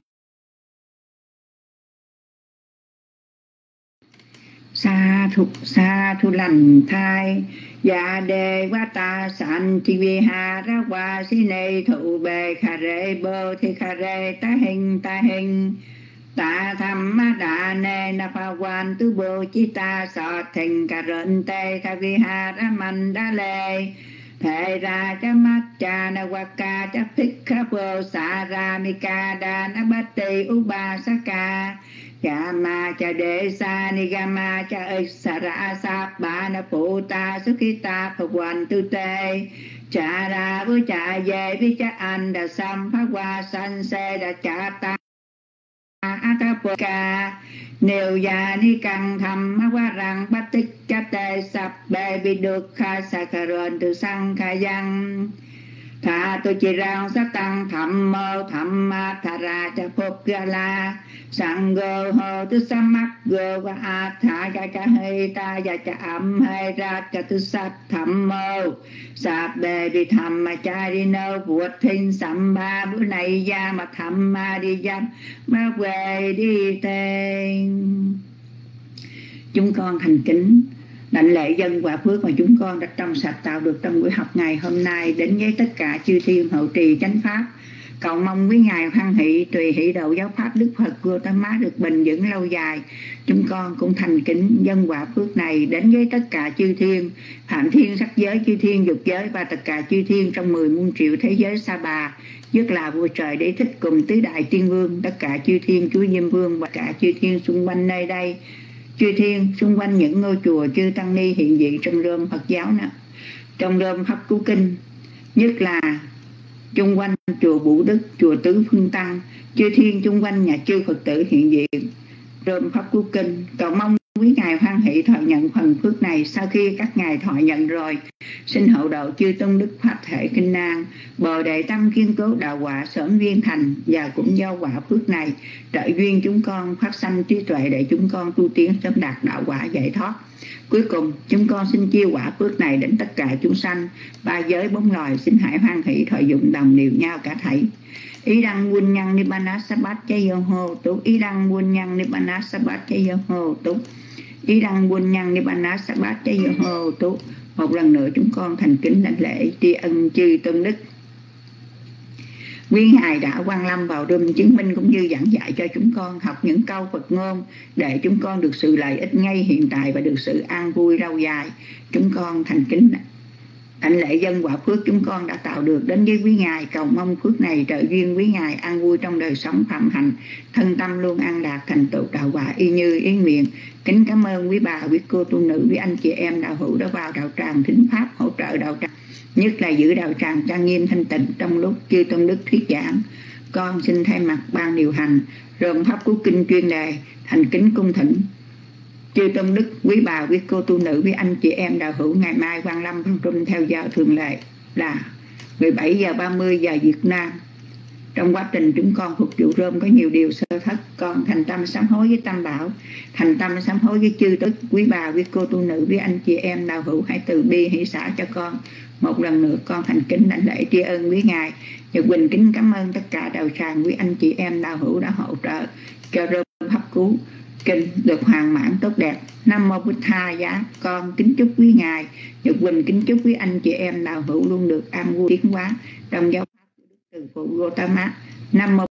Sa thục sa thu lành thai dạ đề quá ta sanh chi vi ha ra qua si này thụ bề khà rê bơ thi khà rê ta hình ta hình ta tham ma đà nê na pha quan tu bồ chi ta sọ thình cà rợn tê khà vi ha ra man đa lê thệ ra cha mắt cha na wa ca cha thích khá bồ sa ra mi ca đa na bát tì u ba sa ca cha ma cha đề sa ni ga ma cha ích sa ra sa ba na phụ ta su khi ta phật hoàn tu tê cha ra với cha về với cha anh đã sam phá qua sanh se đã cha ta Atapaka nêu già ni căng thầm má quá rằng bát tích cha tê sập bê bị được kha sa kha rơn từ sang kha văn thà tôi chỉ rằng sát tăng thầm mơ thầm ma thà ra cha phúc ga la sang gơ hồ tu sa mắc gơ và a thà cha cha hay ta và cha âm hay ra cha tu sát thầm mơ sạp bề đi thầm mà cha đi nâu vụt thinh sầm ba bữa này ra mà thầm ma đi dâm mà về đi tên. Chúng con thành kính đảnh lễ dân quả phước mà chúng con đã trong sạch tạo được trong buổi học ngày hôm nay đến với tất cả chư thiên hậu trì chánh pháp, cầu mong quý ngài hoan hỷ tùy hỷ độ giáo pháp Đức Phật Gautama được bền vững lâu dài. Chúng con cũng thành kính dân quả phước này đến với tất cả chư thiên phạm thiên sắc giới, chư thiên dục giới và tất cả chư thiên trong mười muôn triệu thế giới sa bà, nhất là vua trời Đế Thích cùng tứ đại tiên vương, tất cả chư thiên chúa Diêm Vương và cả chư thiên xung quanh nơi đây, chư thiên xung quanh những ngôi chùa chư tăng ni hiện diện trong rơm Phật giáo nữa, trong rơm pháp cứu kinh, nhất là chung quanh chùa Vũ Đức, chùa Tứ Phương Tăng, chư thiên chung quanh nhà chư Phật tử hiện diện rơm pháp cứu kinh. Cầu mong quý ngài hoan hỷ thọ nhận phần phước này. Sau khi các ngài thọ nhận rồi, xin hậu độ chư tôn đức pháp thể kinh nan, bồ đề tâm kiên cố đạo quả sớm viên thành, và cũng do quả phước này trợ duyên chúng con phát sanh trí tuệ để chúng con tu tiến sớm đạt đạo quả giải thoát. Cuối cùng chúng con xin chia quả phước này đến tất cả chúng sanh ba giới bốn loài, xin hãy hoan hỷ thọ dụng đồng đều nhau cả thảy. Ý đăng quân nhân nibbana sabbat chay yo ho tú, ý đăng quân nhân nibbana sabbat chay yo ho tú, ý đăng quân nhân nibbana sabbat chay yo ho tú. Một lần nữa chúng con thành kính đảnh lễ tri ân chư tôn đức quý ngài đã quang lâm vào rùm chứng minh cũng như giảng dạy cho chúng con học những câu Phật ngôn để chúng con được sự lợi ích ngay hiện tại và được sự an vui lâu dài. Chúng con thành kính đảnh lễ dân quả phước chúng con đã tạo được đến với quý ngài, cầu mong phước này trợ duyên quý ngài an vui trong đời sống phạm hạnh, thân tâm luôn an lạc thành tựu đạo quả y như ý nguyện. Kính cảm ơn quý bà, quý cô tu nữ, quý anh chị em đạo hữu đã vào đạo tràng thính pháp hỗ trợ đạo tràng, nhất là giữ đạo tràng trang nghiêm thanh tịnh trong lúc chư tôn đức thuyết giảng. Con xin thay mặt ban điều hành rơm pháp cứu kinh chuyên đề thành kính cung thỉnh chư tôn đức, quý bà, quý cô tu nữ, quý anh chị em đạo hữu ngày mai quang lâm văn trung theo giờ thường lệ là mười bảy giờ ba mươi giờ Việt Nam. Trong quá trình chúng con phục vụ rơm có nhiều điều sơ thất, con thành tâm sám hối với Tam Bảo, thành tâm sám hối với chư tức, quý bà, quý cô tu nữ, quý anh chị em đạo hữu hãy từ bi hỷ xả cho con. Một lần nữa con thành kính đảnh lễ tri ân quý ngài. Nhật Quỳnh kính cảm ơn tất cả đạo tràng quý anh chị em đạo hữu đã hỗ trợ cho rơm pháp cứu kinh được hoàn mãn tốt đẹp. Nam mô Bụt Tha giá. Con kính chúc quý ngài, Nhật Quỳnh kính chúc quý anh chị em đạo hữu luôn được an vui tiến hóa trong giáo pháp của Đức Từ Phụ Gautama. Nam mô